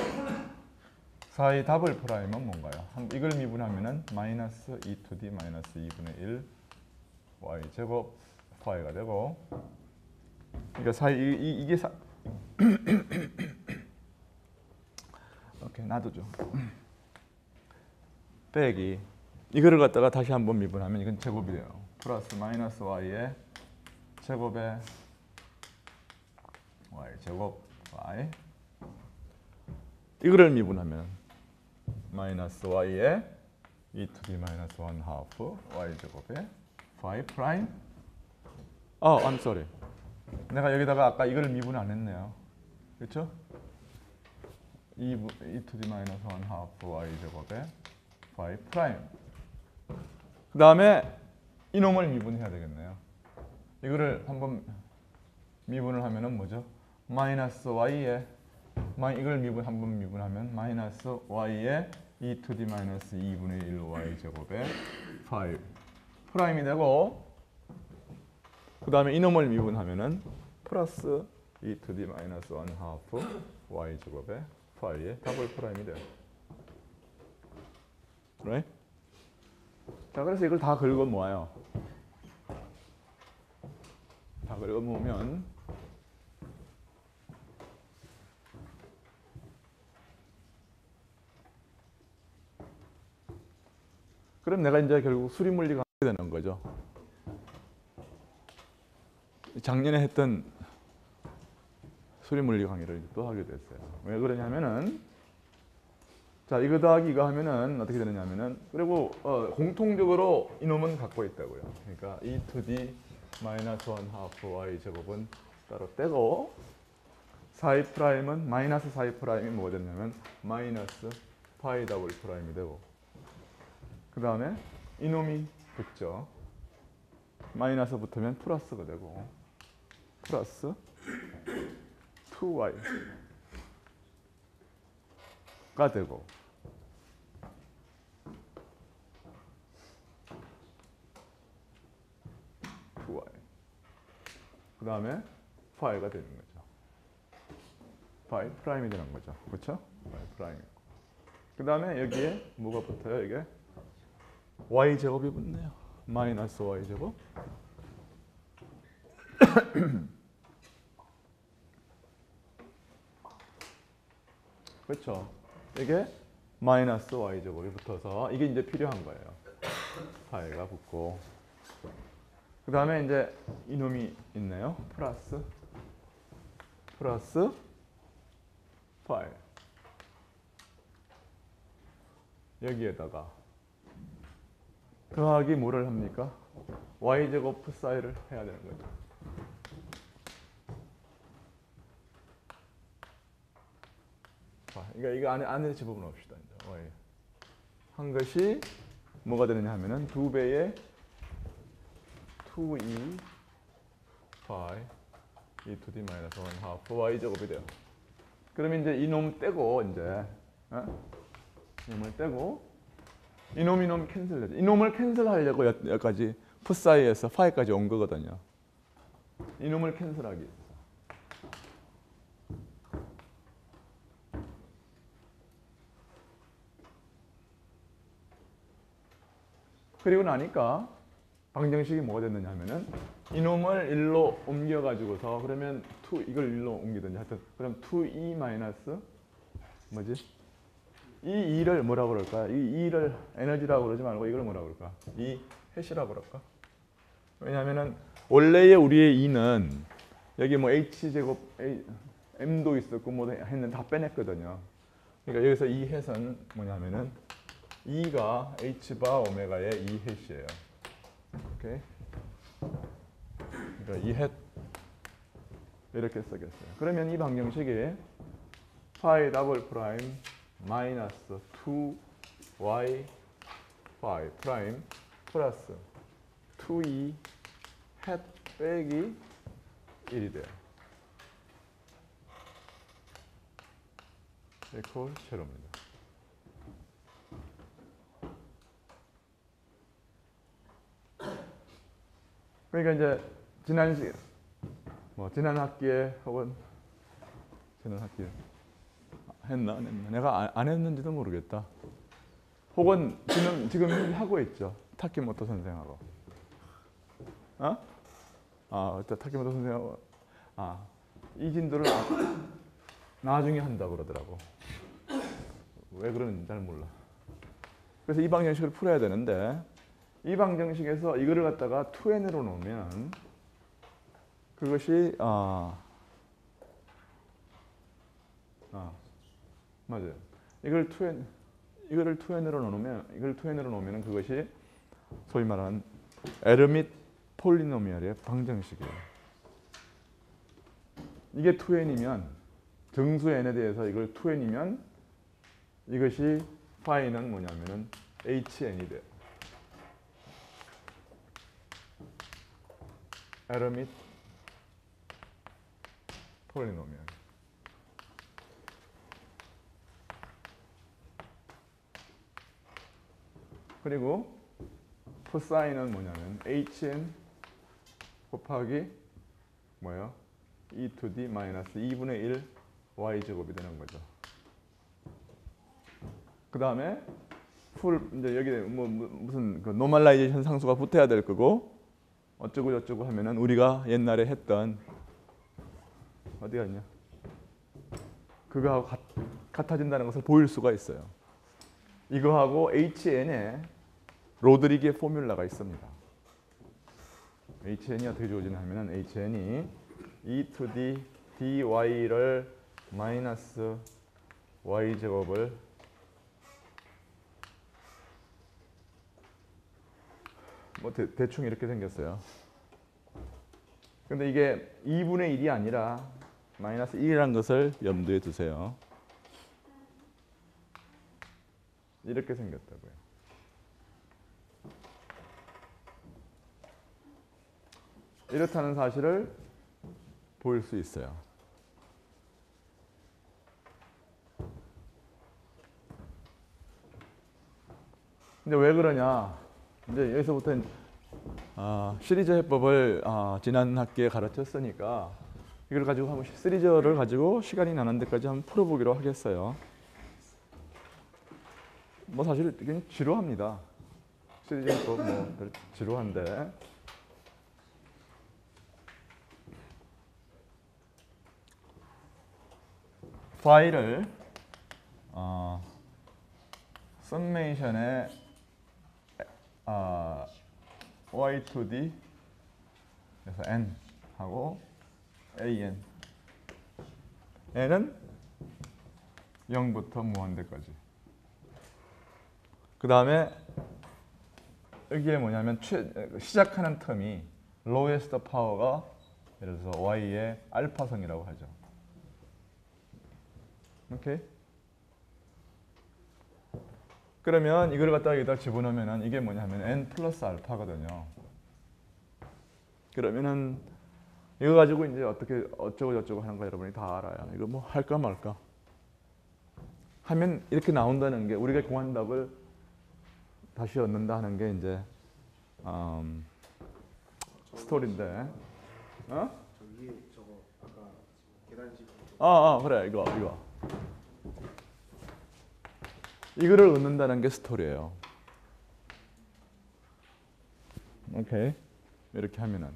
사이 더블 프라임은 뭔가요? 이걸 미분하면은 마이너스 이 투 디 마이너스 이분의 일 y 제곱 파이가 되고, 그러니까 사이 이, 이, 이게 사 오케이, 놔두죠. 빼기 이거를 갖다가 다시 한번 미분하면 이건 제곱이 돼요. 플러스 마이너스 y의 제곱에 y 제곱 y 이거를 미분하면 마이너스 y의 이 투 디 마이너스 일 하프 y 제곱에 파이 프라임. 어, I'm sorry. 내가 여기다가 아까 이걸 미분 안 했네요. 그렇죠? 이 투 디 마이너스 일 하프 y 제곱에 파이 프라임. 그 다음에 이놈을 미분해야 되겠네요. 이거를 한번 미분을 하면은 뭐죠? 마이너스 y에 이걸 미분 한번 미분하면 마이너스 y에 이 투 디 마이너스 이분의 일 y 제곱에 파이 프라임이 되고, 그 다음에 이놈을 미분하면은 플러스 이 투 디 마이너스 일 하프 y 제곱에 파이의 더블 프라임이 돼요. right? 자, 그래서 이걸 다 긁어 모아요. 다 긁어 모으면 그럼 내가 이제 결국 수리물리가 하게 되는 거죠. 작년에 했던 수리물리 강의를 또 하게 됐어요. 왜 그러냐면은 자, 이거 더하기 이거 하면은 어떻게 되느냐면은, 그리고 어, 공통적으로 이놈은 갖고 있다고요. 그러니까 이 투 디 마이너스 일 하프 y 제곱은 따로 떼고, 사이 프라임은 마이너스 사이 프라임이 뭐가 되냐면 마이너스 파이 더블 프라임이 되고, 그 다음에 이놈이 붙죠. 마이너스 붙으면 플러스가 되고, 플러스 투 와이가 되고, 투 와이. 그 다음에 파이가 되는 거죠. 파이 프라임이 되는 거죠. 그렇죠? 파이 프라임. 그 다음에 여기에 뭐가 붙어요? 이게 y 제곱이 붙네요. 마이너스 y 제곱. 그렇죠. 이게 마이너스 y 제곱이 붙어서 이게 이제 필요한 거예요. 파이가 붙고, 그 다음에 이제 이놈이 있네요. 플러스 플러스 파이. 여기에다가 더하기 뭐를 합니까? y 제곱 사이를 해야 되는 거죠. 자, 그러니까 이거 안에 안에 집어넣읍시다. 이제 y 한 것이 뭐가 되느냐 하면은 두 배의 투 이 파이 이 투 디 마이너스 일 하프 y 제곱이 돼요. 그러면 이제 이놈 떼고 이제 어? 이놈을 떼고 이놈 이놈 캔슬되죠. 이놈을 캔슬하려고 여기까지 푸 사이에서 파이까지 온 거거든요. 이놈을 캔슬하기. 그리고 나니까 방정식이 뭐가 됐느냐 하면은 이놈을 일로 옮겨 가지고서 그러면 투 이걸 일로 옮기든지 하여튼 그럼 투 이 마이너스 뭐지? 이 이를 뭐라고 그럴까? 이 이를 에너지라고 그러지 말고 이걸 뭐라고 그럴까? 이 해시라고 그럴까? 왜냐하면은 원래의 우리의 이는 여기 뭐 h 제곱 m도 있었고 뭐 했는데 다 빼냈거든요. 그러니까 여기서 이 햇은 뭐냐면은 이가 h 바 오메가의 이 햇이에요. 오케이. 그러니까 이 햇 이렇게 쓰겠어요. 그러면 이 방정식이 파이 더블 프라임 마이너스 투 와이 파이 프라임 플러스 투 이 햇 빼기 일이 돼요. 이퀄 제로입니다. 그러니까 이제 지난 시, 뭐 지난 학기에 혹은 지난 학기에 했나 안 했나 내가 안, 안 했는지도 모르겠다. 혹은 지금 지금 하고 있죠. 타키모토 선생하고. 어? 아, 타키모토 선생하고 아, 이 진도를 나, 나중에 한다고 그러더라고. 왜 그러는지 잘 몰라. 그래서 이 방정식을 풀어야 되는데 이 방정식에서 이거를 갖다가 투 엔으로 놓으면 그것이 아, 아 맞아요. 이걸 투 엔 이거를 투 엔으로 놓으면 이걸 투 엔으로 놓으면 그것이 소위 말하는 에르밋 폴리노미얼의 방정식이에요. 이게 투 엔이면 정수 n에 대해서 이걸 투 엔이면 이것이 파이는 뭐냐면은 에이치 엔이 돼요. 에르밋 폴리노미얼. 그리고 코사인은 뭐냐면 에이치 엔 곱하기 뭐예요? 이 투 디 마이너스 이분의 일 와이 제곱이 되는 거죠. 그 다음에 풀 이제 여기 뭐 무슨 그 노멀라이제이션 상수가 붙어야 될 거고 어쩌고 저쩌고 하면은 우리가 옛날에 했던 어디 갔냐? 그거하고 같, 같아진다는 것을 보일 수가 있어요. 이거하고 에이치 엔에 로드리기의 포뮬라가 있습니다. 에이치 엔이 어떻게 주어지냐 하면은 에이치 엔이 이 투 디 dy를 마이너스 y 제곱을 뭐 대, 대충 이렇게 생겼어요. 근데 이게 이분의 일이 아니라 마이너스 일이라는 것을 염두에 두세요. 이렇게 생겼다고요. 이렇다는 사실을 보일 수 있어요. 근데 왜 그러냐? 이제 여기서부터 어, 시리즈 해법을 어, 지난 학기에 가르쳤으니까 이걸 가지고 한번 시리즈를 가지고 시간이 나는 데까지 한번 풀어보기로 하겠어요. 뭐 사실 이게 지루합니다. 시리즈 해법 뭐 지루한데. 파이를 어, 서메이션의 어, 와이 투 디 그래서 n 하고 an n은 영부터 무한대까지. 그 다음에 여기에 뭐냐면 최, 시작하는 텀이 lowest power가 예를 들어서 y의 알파성이라고 하죠. 오케이? 그러면 이걸 갖다가 여기다 집어넣으면 이게 뭐냐면 n 플러스 알파거든요. 그러면은 이거 가지고 이제 어떻게 어쩌고 저쩌고 하는 거 여러분이 다 알아요. 이거 뭐 할까 말까 하면 이렇게 나온다는 게 우리가 공한답을 다시 얻는다 하는 게 이제 음, 스토리인데. 어? 저 위에 저거 아까 계단식. 아, 아 그래 이거 이거. 이거를 얻는다는 게 스토리예요. 오케이. 이렇게 하면은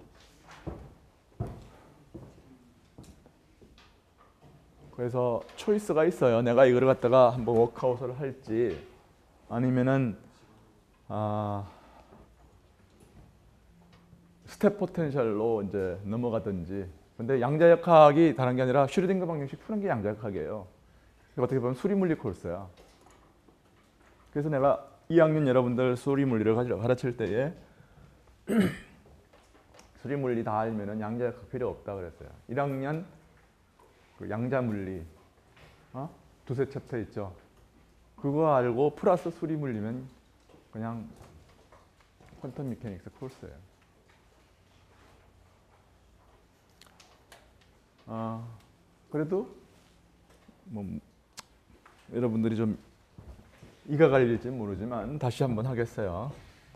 그래서 초이스가 있어요. 내가 이걸 갖다가 한번 워크아웃을 할지 아니면은 아, 스텝 포텐셜로 이제 넘어가든지. 근데 양자역학이 다른 게 아니라 슈르딩거 방정식 푸는 게 양자역학이에요. 어떻게 보면 수리물리 코र्스야. 그래서 내가 이 학년 여러분들 수리물리를 가르칠 때에 수리물리 다 알면은 양자역학 필요 없다 그랬어요. 일 학년 그 양자물리 어? 두세 챕터 있죠. 그거 알고 플러스 수리물리면 그냥 퀀텀 미케닉스 코र्스예요. 아, 그래도 뭐 여러분들이 좀 이가 갈릴지 모르지만 다시 한번 하겠어요.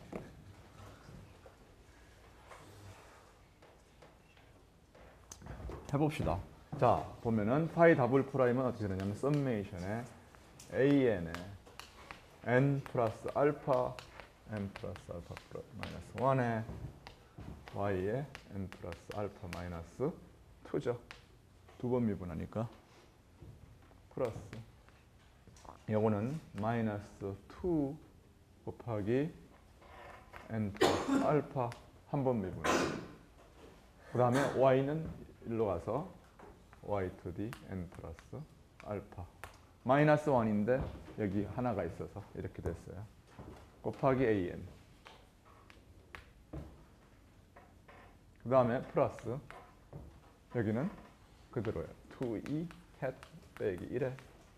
해봅시다. 자, 보면은 파이 더블 프라임은 어떻게 되냐면 썸메이션에 에이엔에 n 플러스 알파 n 플러스 알파 마이너스 일에 y에 n 플러스 알파 마이너스 이죠. 두 번 미분하니까 플러스 요거는 마이너스 이 곱하기 n 플러스 알파 한 번 미분. 그 다음에 y는 일로 가서 y to the n 플러스 알파 마이너스 일인데 여기 하나가 있어서 이렇게 됐어요. 곱하기 an. 그 다음에 플러스 여기는 그대로예요. 투 이 햇 빼기 일에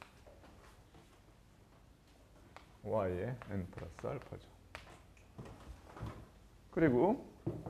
y에 n 플러스 알파죠. 그리고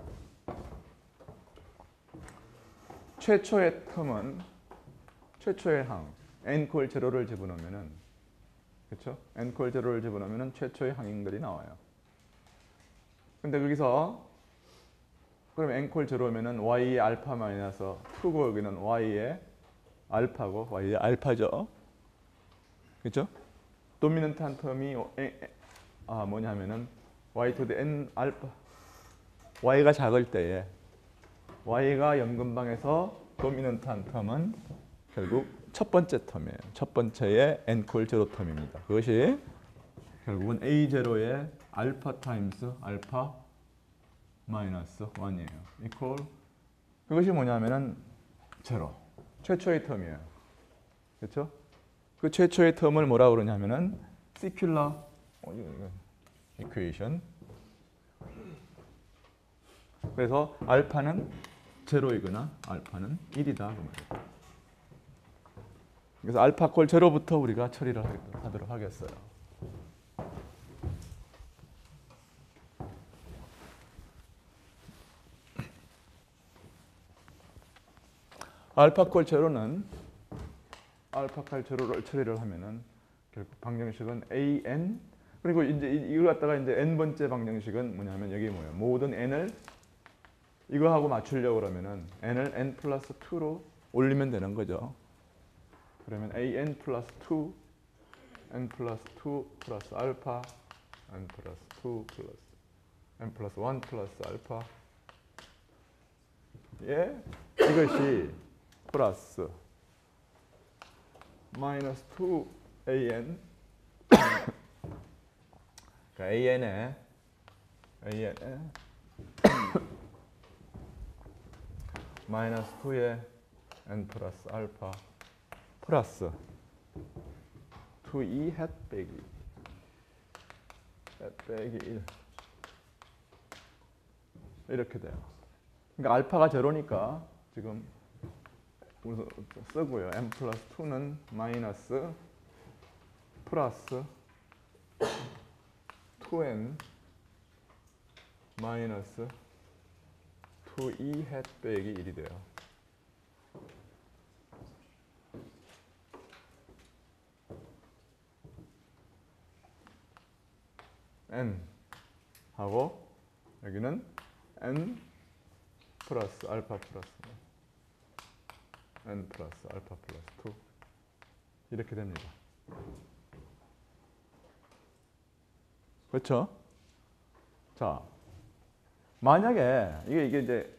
최초의 텀은 최초의 항 n 콜 제로를 집어넣으면은 그렇죠? n 콜 제로를 집어넣으면은 최초의 항행들이 나와요. 근데 거기서 그럼 n 콜 제로면은 y의 알파 마이너스 이고 여기는 y의 알파고 y의 알파죠. 그렇죠? 도미넌트한 텀이 아 뭐냐면은 y to the n 알파 y가 작을 때에 y가 영 근방에서 도미넌트한 텀은 결국 첫 번째 텀이에요. 첫 번째의 n 콜 제로 텀입니다. 그것이 결국은 a 제로의 알파 타임스 알파 마이너스 일이에요. 이퀄 그것이 뭐냐면은 제로. 최초의 텀이에요. 그렇죠? 그 최초의 텀을 뭐라 그러냐면은 시큘러 어, 이거, 이거. 이퀘이션. 그래서 알파는 제로이거나 알파는 일이다. 그 말이에요. 그래서 알파 콜 제로부터 우리가 처리를 하도록 하겠어요. 알파 콜 제로는 알파 콜 제로를 처리를 하면은 결국 방정식은 an 그리고 이제 이걸 갖다가 이제 n 번째 방정식은 뭐냐면 여기 뭐예요? 모든 n을 이거하고 맞추려고 그러면은 n을 n 플러스 이로 올리면 되는 거죠. 그러면 an 플러스 이, n 플러스 이 플러스 알파, n 플러스 이 플러스 n 플러스 일 플러스 알파. 예, 이것이 플러스 마이너스 이 an 그러니까 an에 an에 마이너스 이에 n 플러스 알파 플러스 이 햇 빼기 햇 빼기 일 이렇게 돼요. 그러니까 알파가 제로니까 지금 쓰고요. n 플러스 이는 마이너스 플러스 투 엔 마이너스 이 햇 빼기 일이 돼요. n 하고 여기는 n 플러스 알파 플러스 n 플러스 알파 플러스 이 이렇게 됩니다. 그렇죠? 자, 만약에 이게 이게 이제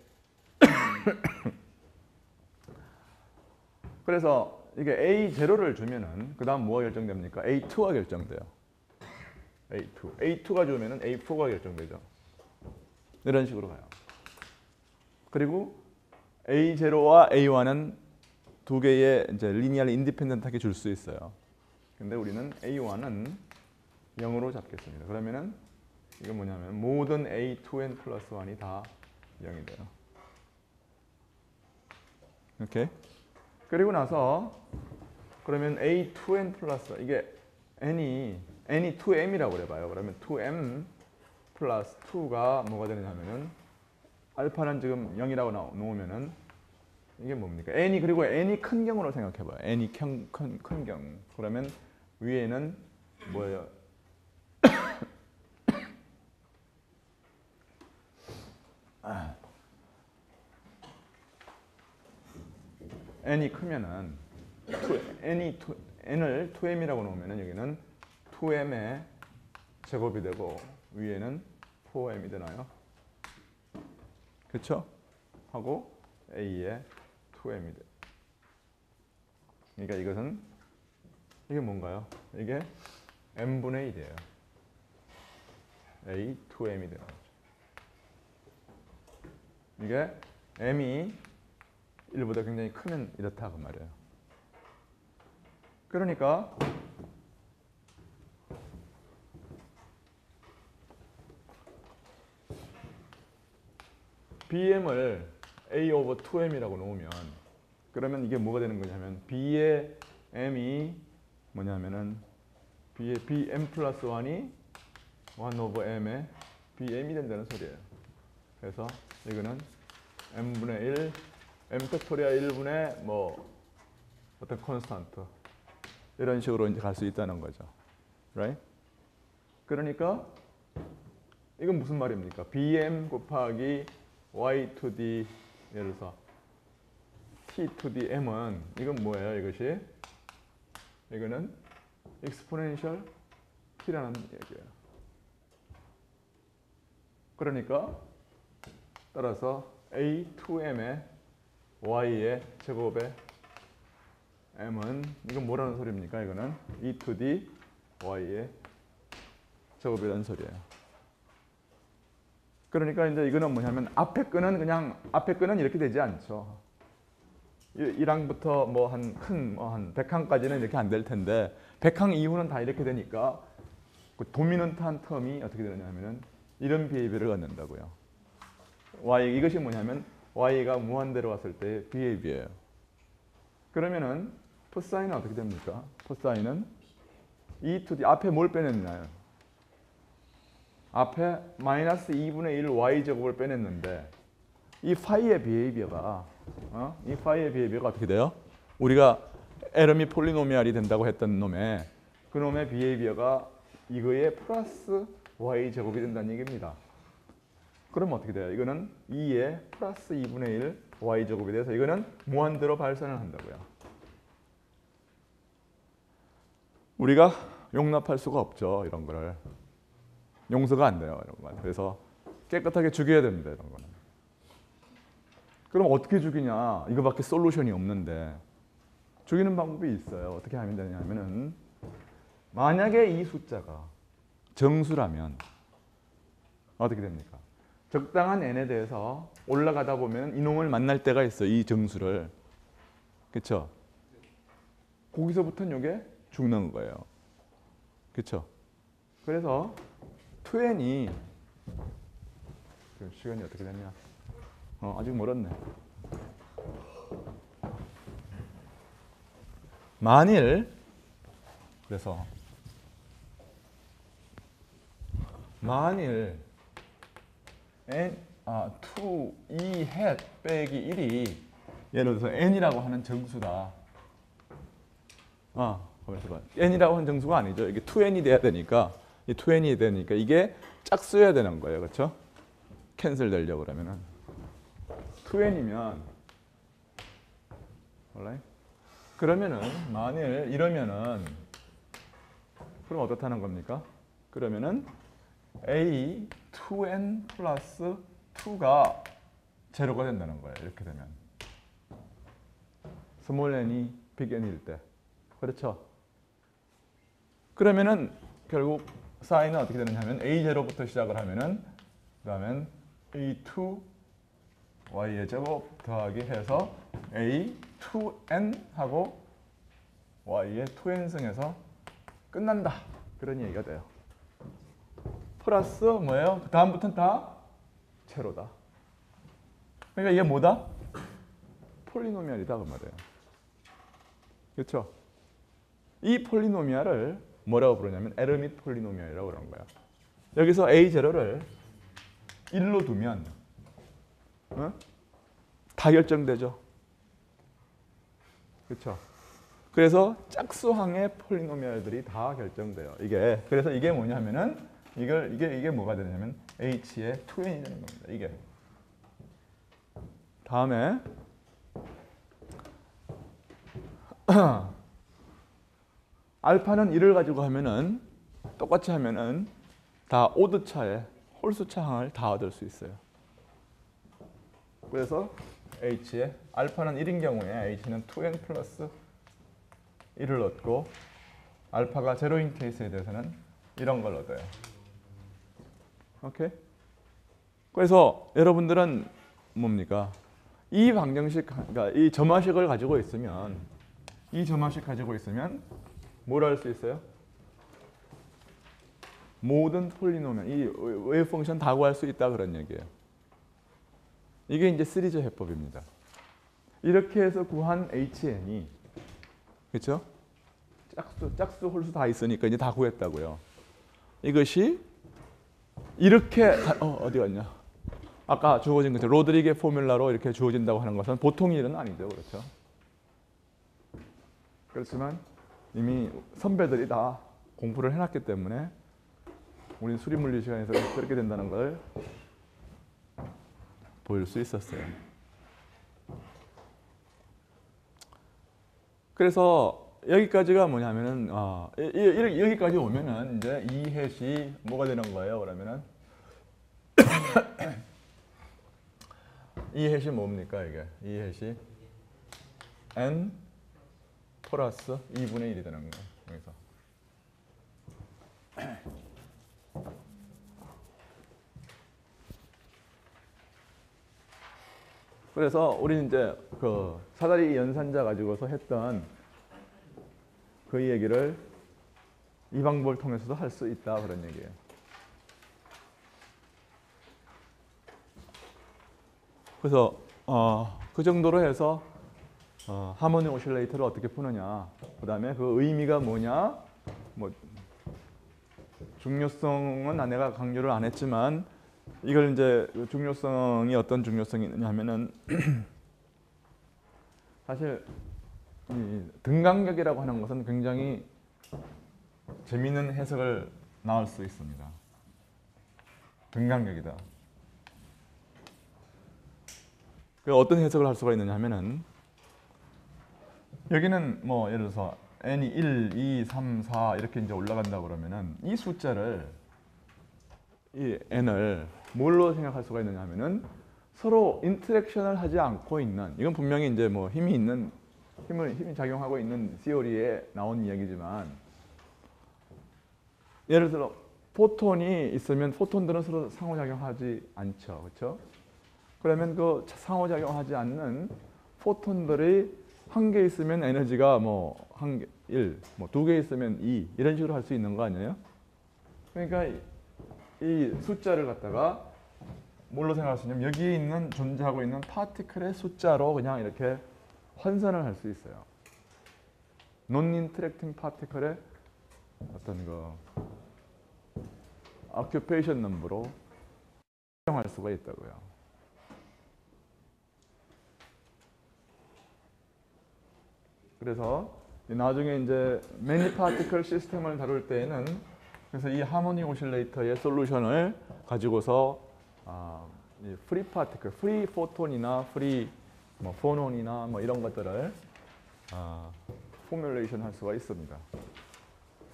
그래서 이게 에이 제로를 주면은 그다음 뭐가 결정됩니까? 에이 투가 결정돼요. 에이 투. 에이 투가 주면은 에이 포가 결정되죠. 이런 식으로 가요. 그리고 에이 제로와 에이 원은 두 개의 이제 리니얼 인디펜던트하게 줄 수 있어요. 근데 우리는 에이 원은 영으로 잡겠습니다. 그러면은 이건 뭐냐면 모든 에이 투 엔 플러스 원이 다 영이 돼요. 오케이? 그리고 나서 그러면 에이 투 엔 플러스 이게 n이 n이 투 엠이라고 그래봐요. 그러면 투 엠 플러스 이가 뭐가 되느냐면은 알파는 지금 영이라고 놓으면은 이게 뭡니까? n이 그리고 n이 큰 경우로 생각해봐요. n이 큰, 큰, 큰 경우. 그러면 위에는 뭐예요? 아. n이 크면은 n이 n을 투 엠이라고 놓으면은 여기는 투 엠의 제곱이 되고 위에는 포 엠이 되나요? 그렇죠? 하고 a의 투 엠이 돼. 그러니까 이것은 이게 뭔가요? 이게 n분의 일이에요. a 투 엠이 되는 거죠. 이게 m이 일보다 굉장히 크면 이렇다 그 말이에요. 그러니까 비엠을 a 오버 투 엠이라고 놓으면 그러면 이게 뭐가 되는 거냐면 b의 m이 뭐냐면은 b의 bm 플러스 원이 일 오버 m의 bm이 된다는 소리예요. 그래서 이거는 m분의 일 m 팩토리아 일분의 뭐 어떤 콘스탄트 이런 식으로 이제 갈 수 있다는 거죠. right? 그러니까 이건 무슨 말입니까? bm 곱하기 y to the 예를 들어서 t to the m은 이건 뭐예요? 이것이 이거는 exponential t라는 얘기예요. 그러니까 따라서 a 투 엠의 y의 제곱의 m은 이건 뭐라는 소리입니까? 이거는 e to the y의 제곱이라는 소리예요. 그러니까 이제 이거는 뭐냐면 앞에 끈은 그냥 앞에 끈은 이렇게 되지 않죠. 일 항부터 뭐 한 큰 뭐 한 백 항까지는 이렇게 안 될 텐데 백 항 이후는 다 이렇게 되니까 그 도미넌트한 텀이 어떻게 되느냐면은 이런 비헤이비어를 갖는다고요. y 이것이 뭐냐면 y가 무한대로 왔을 때 비헤이비어예요. 그러면은 포사인은 어떻게 됩니까? 포사인은 e to the 앞에 뭘 빼냈나요? 앞에 마이너스 이분의 일 와이 제곱을 빼냈는데 이 파이의 비헤이비어가 어? 이 파이의 비헤이비어가 어떻게 돼요? 우리가 에르미 폴리노미알이 된다고 했던 놈의 그 놈의 비헤이비어가 이거의 플러스 y 제곱이 된다는 얘기입니다. 그럼 어떻게 돼요? 이거는 이의 플러스 이분의 일 와이 제곱이 돼서 이거는 무한대로 발산을 한다고요. 우리가 용납할 수가 없죠. 이런 거를. 용서가 안 돼요. 이런 거. 그래서 깨끗하게 죽여야 됩니다. 이런 거는. 그럼 어떻게 죽이냐? 이거밖에 솔루션이 없는데 죽이는 방법이 있어요. 어떻게 하면 되냐면은 만약에 이 숫자가 정수라면 어떻게 됩니까? 적당한 n에 대해서 올라가다 보면 이놈을 만날 때가 있어요. 이 정수를. 그렇죠? 거기서부터는 이게 죽는 거예요. 그렇죠? 그래서 투 엔이 시간이 어떻게 됐냐? 어, 아직 멀었네. 만일 그래서 만일 n 아 투 이 햇 빼기 일이 예를 들어서 n이라고 하는 정수다. 아, 거기서 봐. n이라고 하는 정수가 아니죠. 이게 투 엔이 돼야 되니까 이 투 엔이 되니까 이게 짝수여야 되는 거예요. 그렇죠? 캔슬 되려고 그러면은 투 엔이면 alright? 그러면은 만일 이러면은 그럼 어떻다는 겁니까? 그러면은 a 투 엔 플러스 이가 제로가 된다는 거예요. 이렇게 되면 스몰 n이 빅 n일 때. 그렇죠? 그러면은 결국 사인은 어떻게 되느냐 하면 에이 제로부터 시작을 하면은 그다음엔 에이 투 y의 제곱 더하기 해서 에이 투 엔 하고 y의 투 엔 승해서 끝난다. 그런 얘기가 돼요. 플러스 뭐예요? 그 다음부터는 다 제로다. 그러니까 이게 뭐다? 폴리노미알이다 그 말이에요. 그렇죠? 이 폴리노미알을 뭐라고 부르냐면 에르밋 폴리노미알이라고 그러는 거야. 여기서 에이 제로를 일로 두면 어? 다 결정되죠. 그렇죠? 그래서 짝수항의 폴리노미알들이 다 결정돼요. 이게 그래서 이게 뭐냐면은 이걸 이게 이게 뭐가 되냐면 h의 투 엔이 되는 겁니다. 이게 다음에 알파는 일을 가지고 하면은 똑같이 하면은 다 오드차에 홀수차항을 다 얻을 수 있어요. 그래서 h의 알파는 일인 경우에 h는 투 엔 플러스 일을 얻고 알파가 제로인 케이스에 대해서는 이런 걸 얻어요. 오케이? 그래서 여러분들은 뭡니까? 이 방정식, 그러니까 이 점화식을 가지고 있으면 이 점화식 가지고 있으면 뭘 할 수 있어요? 모든 폴리노미얼, 이 웨이브 펑션 다 구할 수 있다 그런 얘기예요. 이게 이제 시리즈 해법입니다. 이렇게 해서 구한 에이치엔이 그렇죠? 짝수, 짝수, 홀수 다 있으니까 이제 다 구했다고요. 이것이 이렇게 가, 어, 어디 갔냐? 아까 주어진 것처럼 로드리게 포뮬라로 이렇게 주어진다고 하는 것은 보통 일은 아니죠, 그렇죠? 그렇지만 이미 선배들이 다 공부를 해놨기 때문에 우리 수리물리 시간에서 그렇게 된다는 걸 보일 수 있었어요. 그래서 여기까지가 뭐냐면은 어, 여기까지 오면은 이제 이 햇이 뭐가 되는 거예요? 그러면은 이 햇이 뭡니까 이게? 이 햇이 n 플러스 이분의 일이 되는 거예요. 여기서 그래서 우리는 이제 그 사다리 연산자 가지고서 했던 그 얘기를 이 방법을 통해서도 할 수 있다 그런 얘기예요. 그래서 어, 그 정도로 해서 어, 하모니 오실레이터를 어떻게 푸느냐, 그 다음에 그 의미가 뭐냐, 뭐 중요성은 내가 강조를 안 했지만 이걸 이제 중요성이 어떤 중요성이 있느냐 하면은 사실 이 등간격이라고 하는 것은 굉장히 재미있는 해석을 나올 수 있습니다. 등간격이다. 어떤 해석을 할 수가 있느냐 하면은 여기는 뭐 예를 들어서 n이 일, 이, 삼, 사 이렇게 이제 올라간다 그러면은 이 숫자를 이 n을 뭘로 생각할 수가 있느냐 하면은 서로 인터랙션을 하지 않고 있는, 이건 분명히 이제 뭐 힘이 있는 힘을 힘이 작용하고 있는 시오리에 나온 이야기지만 예를 들어 포톤이 있으면 포톤들은 서로 상호작용하지 않죠. 그렇죠? 그러면 그 상호작용하지 않는 포톤들이 한 개 있으면 에너지가 뭐 한 개, 일, 뭐 두 개 있으면 이 이런 식으로 할 수 있는 거 아니에요? 그러니까 이, 이 숫자를 갖다가 뭘로 생각할 수 있냐면 여기에 있는 존재하고 있는 파티클의 숫자로 그냥 이렇게 환산을 할 수 있어요. 논-인터랙팅 파티클의 어떤 그 occupation number로 사용할 수가 있다고요. 그래서 나중에 이제 many particle 시스템을 다룰 때에는 그래서 이 하모니 오실레이터의 솔루션을 가지고서 아, 이 프리 파티클, 프리 포톤이나 프리 뭐 포논이나 뭐 이런 것들을 아, 포뮬레이션 할 수가 있습니다.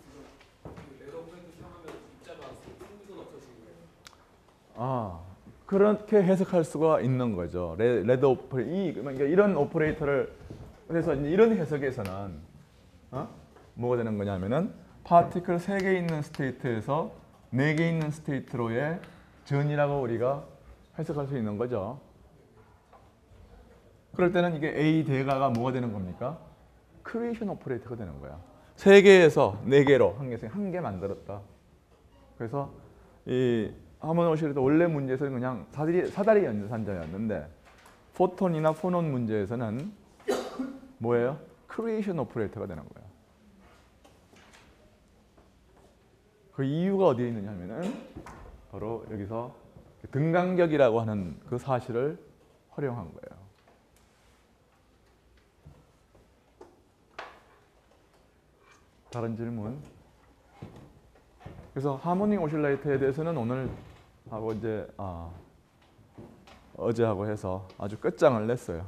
레더 프렌드 사용하면 입자가 생기건 없어지는 거예요? 아, 그렇게 해석할 수가 있는 거죠. 레, 레드 오퍼레 이 그러니까 이런 오퍼레이터를 그래서 이런 해석에서는 어? 뭐가 되는 거냐면은 파티클 세 개 있는 스테이트에서 네 개 있는 스테이트로의 전이라고 우리가 해석할 수 있는 거죠. 그럴 때는 이게 A 대가가 뭐가 되는 겁니까? 크리에이션 오퍼레이터가 되는 거야. 세 개에서 네 개로 한 개씩 한 개 만들었다. 그래서 이 하모니 오실레이터 원래 문제에서는 그냥 사다리, 사다리 연산자였는데 포톤이나 포논 문제에서는 뭐예요? 크리에이션 오퍼레이터가 되는 거예요. 그 이유가 어디에 있느냐 하면은 바로 여기서 등간격이라고 하는 그 사실을 활용한 거예요. 다른 질문? 그래서 하모닉 오실레이터에 대해서는 오늘 하고 이제 아, 어제 하고 해서 아주 끝장을 냈어요.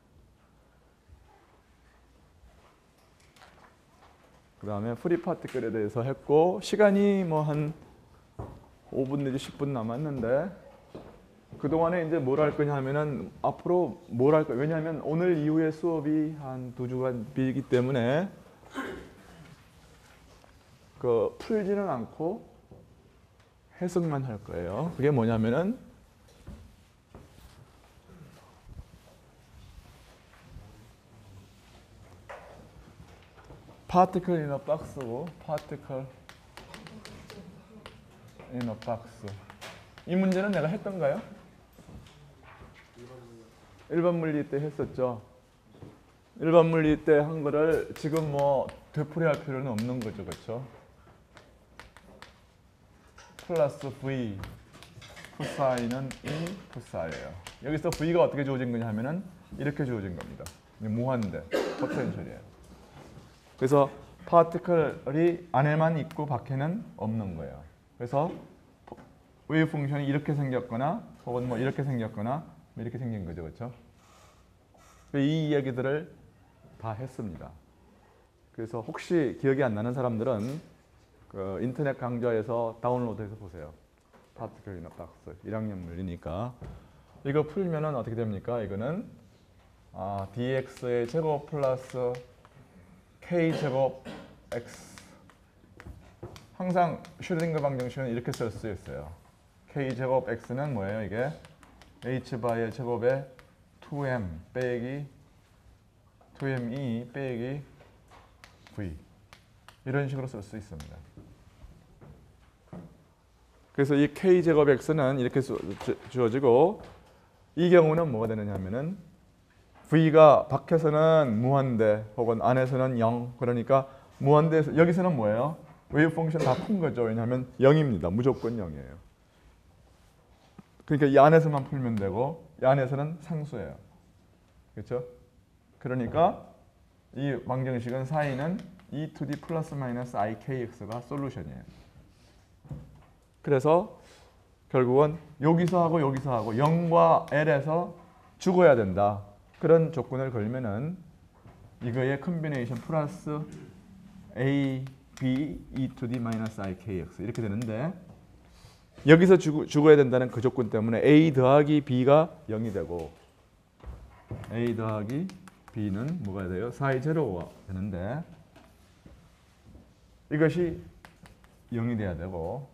그 다음에 프리 파티클에 대해서 했고 시간이 뭐 한 오 분 내지 십 분 남았는데 그동안에 이제 뭘 할 거냐 하면은 앞으로 뭘 할 거야. 왜냐하면 오늘 이후에 수업이 한 두 주간 비기 때문에 그 풀지는 않고 해석만 할 거예요. 그게 뭐냐면은 particle in a box고 particle in a box. 이 문제는 내가 했던가요? 일반 물리 때 했었죠. 일반 물리 때 한 거를 지금 뭐 되풀이할 필요는 없는 거죠, 그렇죠? 플러스 V 푸사이는 이 푸사예요. 여기서 V가 어떻게 주어진 거냐 하면은 이렇게 주어진 겁니다. 무한대 포텐셜이에요. 그래서 파티클이 안에만 있고 밖에는 없는 거예요. 그래서 웨이브 펑션이 이렇게 생겼거나 혹은 뭐 이렇게 생겼거나 이렇게 생긴 거죠, 그렇죠? 이 이야기들을 다 했습니다. 그래서 혹시 기억이 안 나는 사람들은 그 인터넷 강좌에서 다운로드해서 보세요. 파티클 인 어 박스 일 학년 물리니까 이거 풀면은 어떻게 됩니까? 이거는 아, dx의 제곱 플러스 k 제곱 x 항상 슈르딩거 방정식은 이렇게 쓸 수 있어요. k 제곱 x는 뭐예요? 이게 h 바의 제곱에 투 엠 빼기 투 엠 이 빼기 v 이런 식으로 쓸 수 있습니다. 그래서 이 k 제곱 x는 이렇게 주, 주어지고 이 경우는 뭐가 되느냐 하면은 v가 밖에서는 무한대 혹은 안에서는 영 그러니까 무한대에서 여기서는 뭐예요? 웨이브 펑션 다 푼 거죠. 왜냐하면 영입니다. 무조건 영이에요. 그러니까 이 안에서만 풀면 되고 이 안에서는 상수예요. 그렇죠? 그러니까 이 방정식은 사인은 이 투 디 플러스 마이너스 아이 케이 엑스가 솔루션이에요. 그래서 결국은 여기서 하고 여기서 하고 영과 엘에서 죽어야 된다. 그런 조건을 걸면은 이거의 컨비네이션 플러스 a, b, e to d 마이너스 i, kx 이렇게 되는데 여기서 죽, 죽어야 된다는 그 조건 때문에 a 더하기 b가 영이 되고 a 더하기 b는 뭐가 돼요? 사이 제로가 되는데 이것이 영이 돼야 되고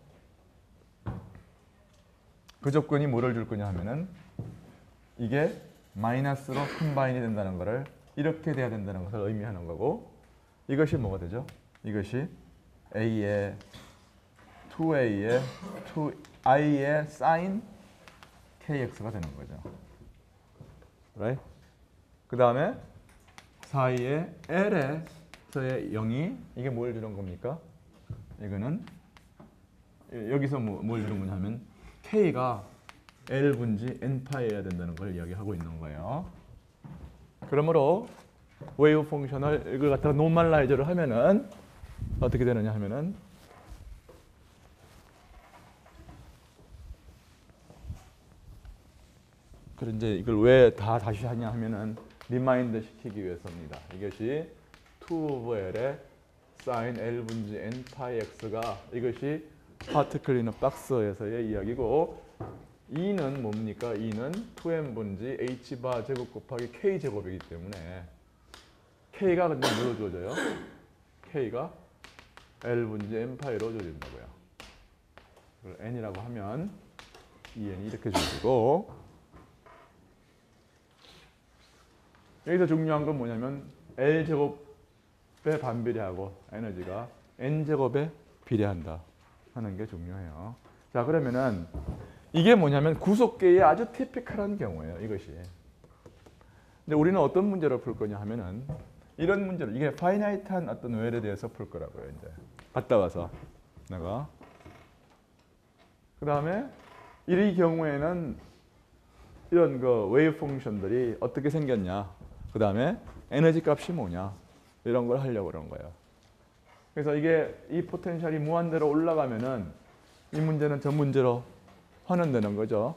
그 조건이 뭐를 줄 거냐 하면은 이게 마이너스로 컴바인이 된다는 것을 이렇게 돼야 된다는 것을 의미하는 거고 이것이 뭐가 되죠? 이것이 a의 투 에이의 투 아이의 sin kx가 되는 거죠. right? 그 다음에 사이의 l에서의 영이 이게 뭘 주는 겁니까? 이거는 여기서 뭐, 뭘 주는 거냐면 k가 L분지 n파이여야 된다는 걸 이야기하고 있는 거예요. 그러므로 웨이브 펑션을 이걸 갖다가 노멀라이저를 하면은 어떻게 되느냐 하면은 그래 이제 이걸 왜 다 다시 하냐 하면은 리마인드 시키기 위해서입니다. 이것이 투 오브 L의 sin L분지 n파이 x가 이것이 파티클 인 어 박스에서의 이야기고 E는 뭡니까? E는 투 엠 분지 H바 제곱 곱하기 K 제곱이기 때문에 K가 근데 뭐로 주어져요? K가 L 분지 M 파이로 주어진다고요. 그걸 N이라고 하면 이 N이 이렇게 주어지고, 여기서 중요한 건 뭐냐면 L 제곱에 반비례하고 에너지가 N 제곱에 비례한다 하는 게 중요해요. 자, 그러면은 이게 뭐냐면 구속계의 아주 티피컬한 경우예요, 이것이. 근데 우리는 어떤 문제를 풀 거냐 하면은 이런 문제를, 이게 파이나이트한 어떤 웨일에 대해서 풀 거라고요. 이제 갔다 와서 내가 그 다음에 이 경우에는 이런 그 웨이브 펑션들이 어떻게 생겼냐, 그 다음에 에너지 값이 뭐냐, 이런 걸 하려고 그런 거예요. 그래서 이게 이 포텐셜이 무한대로 올라가면은 이 문제는 전 문제로 환원되는 거죠.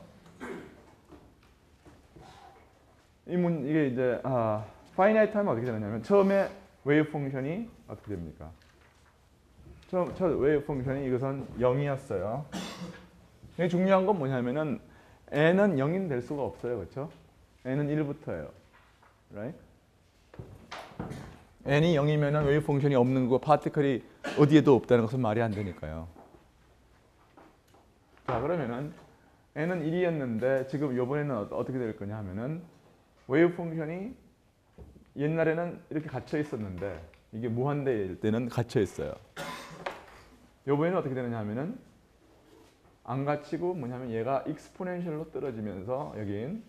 이 문 이게 이제 아, 파이나이트 하면 어떻게 되느냐면 처음에 웨이브 펑션이 어떻게 됩니까? 처음 첫 웨이브 펑션이 이것은 영이었어요. 이게 중요한 건 뭐냐면은 n은 영이 될 수가 없어요, 그렇죠? n은 일부터예요, right? n이 영이면은 웨이브 펑션이 없는 거고 파티클이 어디에도 없다는 것은 말이 안 되니까요. 자, 그러면은 n은 일이었는데 지금 이번에는 어떻게 될 거냐 하면은 웨이브 펑션이 옛날에는 이렇게 갇혀 있었는데 이게 무한대일 때는 갇혀 있어요. 이번에는 어떻게 되느냐 하면은 안 갇히고 뭐냐면 얘가 익스포넨셜로 떨어지면서 여긴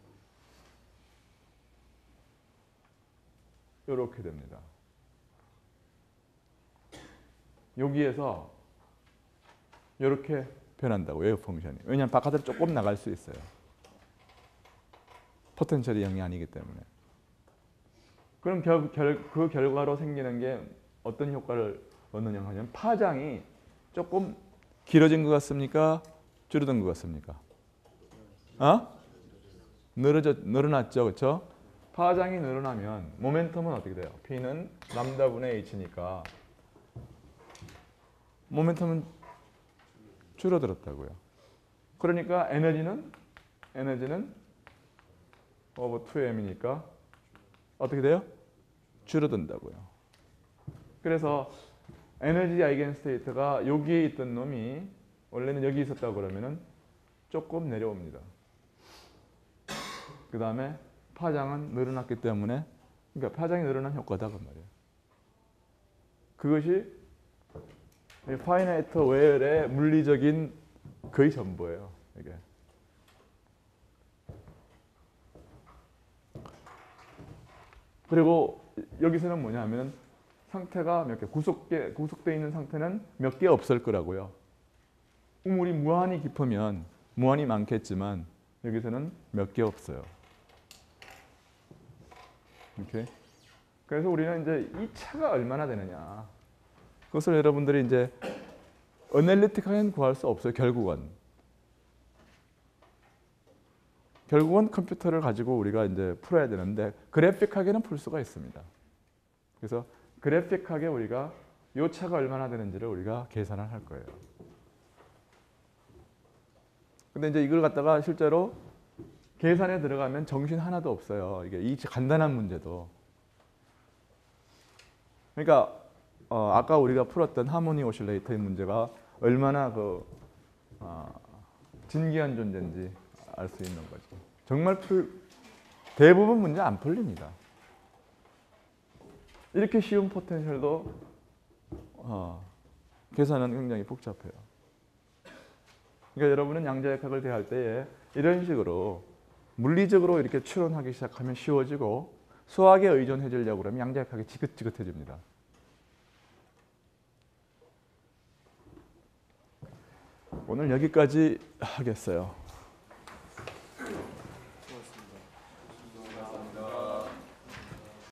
이렇게 됩니다. 여기에서 이렇게 변한다고, 웨이브 펑션이. 왜냐하면 바깥으로 조금 나갈 수 있어요. 포텐셜이 영이 아니기 때문에. 그럼 결, 결, 그 결과로 생기는 게 어떤 효과를 얻느냐 하면 파장이 조금 길어진 것 같습니까? 줄어든 것 같습니까? 어? 늘어져, 늘어났죠, 그렇죠? 파장이 늘어나면 모멘텀은 어떻게 돼요? P는 람다분의 H니까 모멘텀은 줄어들었다고요. 그러니까 에너지는 에너지는 오버 투 엠이니까 어떻게 돼요? 줄어든다고요. 그래서 에너지 아이겐 스테이트가 여기에 있던 놈이 원래는 여기 있었다고 그러면은 조금 내려옵니다. 그 다음에 파장은 늘어났기 때문에, 그러니까 파장이 늘어난 효과다 그 말이에요. 그것이 파이나이트 웨일의 물리적인 거의 전부예요, 이게. 그리고 여기서는 뭐냐 하면 상태가 몇 개, 구속돼, 구속되어 있는 상태는 몇 개 없을 거라고요. 우물이 무한히 깊으면 무한히 많겠지만 여기서는 몇 개 없어요. 오케이? 그래서 우리는 이제 이 차가 얼마나 되느냐, 그것을 여러분들이 이제 어널리틱하게는 구할 수 없어요. 결국은 결국은 컴퓨터를 가지고 우리가 이제 풀어야 되는데 그래픽하게는 풀 수가 있습니다. 그래서 그래픽하게 우리가 요 차가 얼마나 되는지를 우리가 계산을 할 거예요. 근데 이제 이걸 갖다가 실제로 계산에 들어가면 정신 하나도 없어요. 이게 이 간단한 문제도. 그러니까 어, 아까 우리가 풀었던 하모니 오실레이터의 문제가 얼마나 그 어, 진기한 존재인지 알 수 있는 거죠. 정말 풀, 대부분 문제 안 풀립니다. 이렇게 쉬운 포텐셜도 어, 계산은 굉장히 복잡해요. 그러니까 여러분은 양자역학을 대할 때에 이런 식으로 물리적으로 이렇게 추론하기 시작하면 쉬워지고 수학에 의존해 주려고 그러면 양자역학이 지긋지긋해집니다. 오늘 여기까지 하겠어요.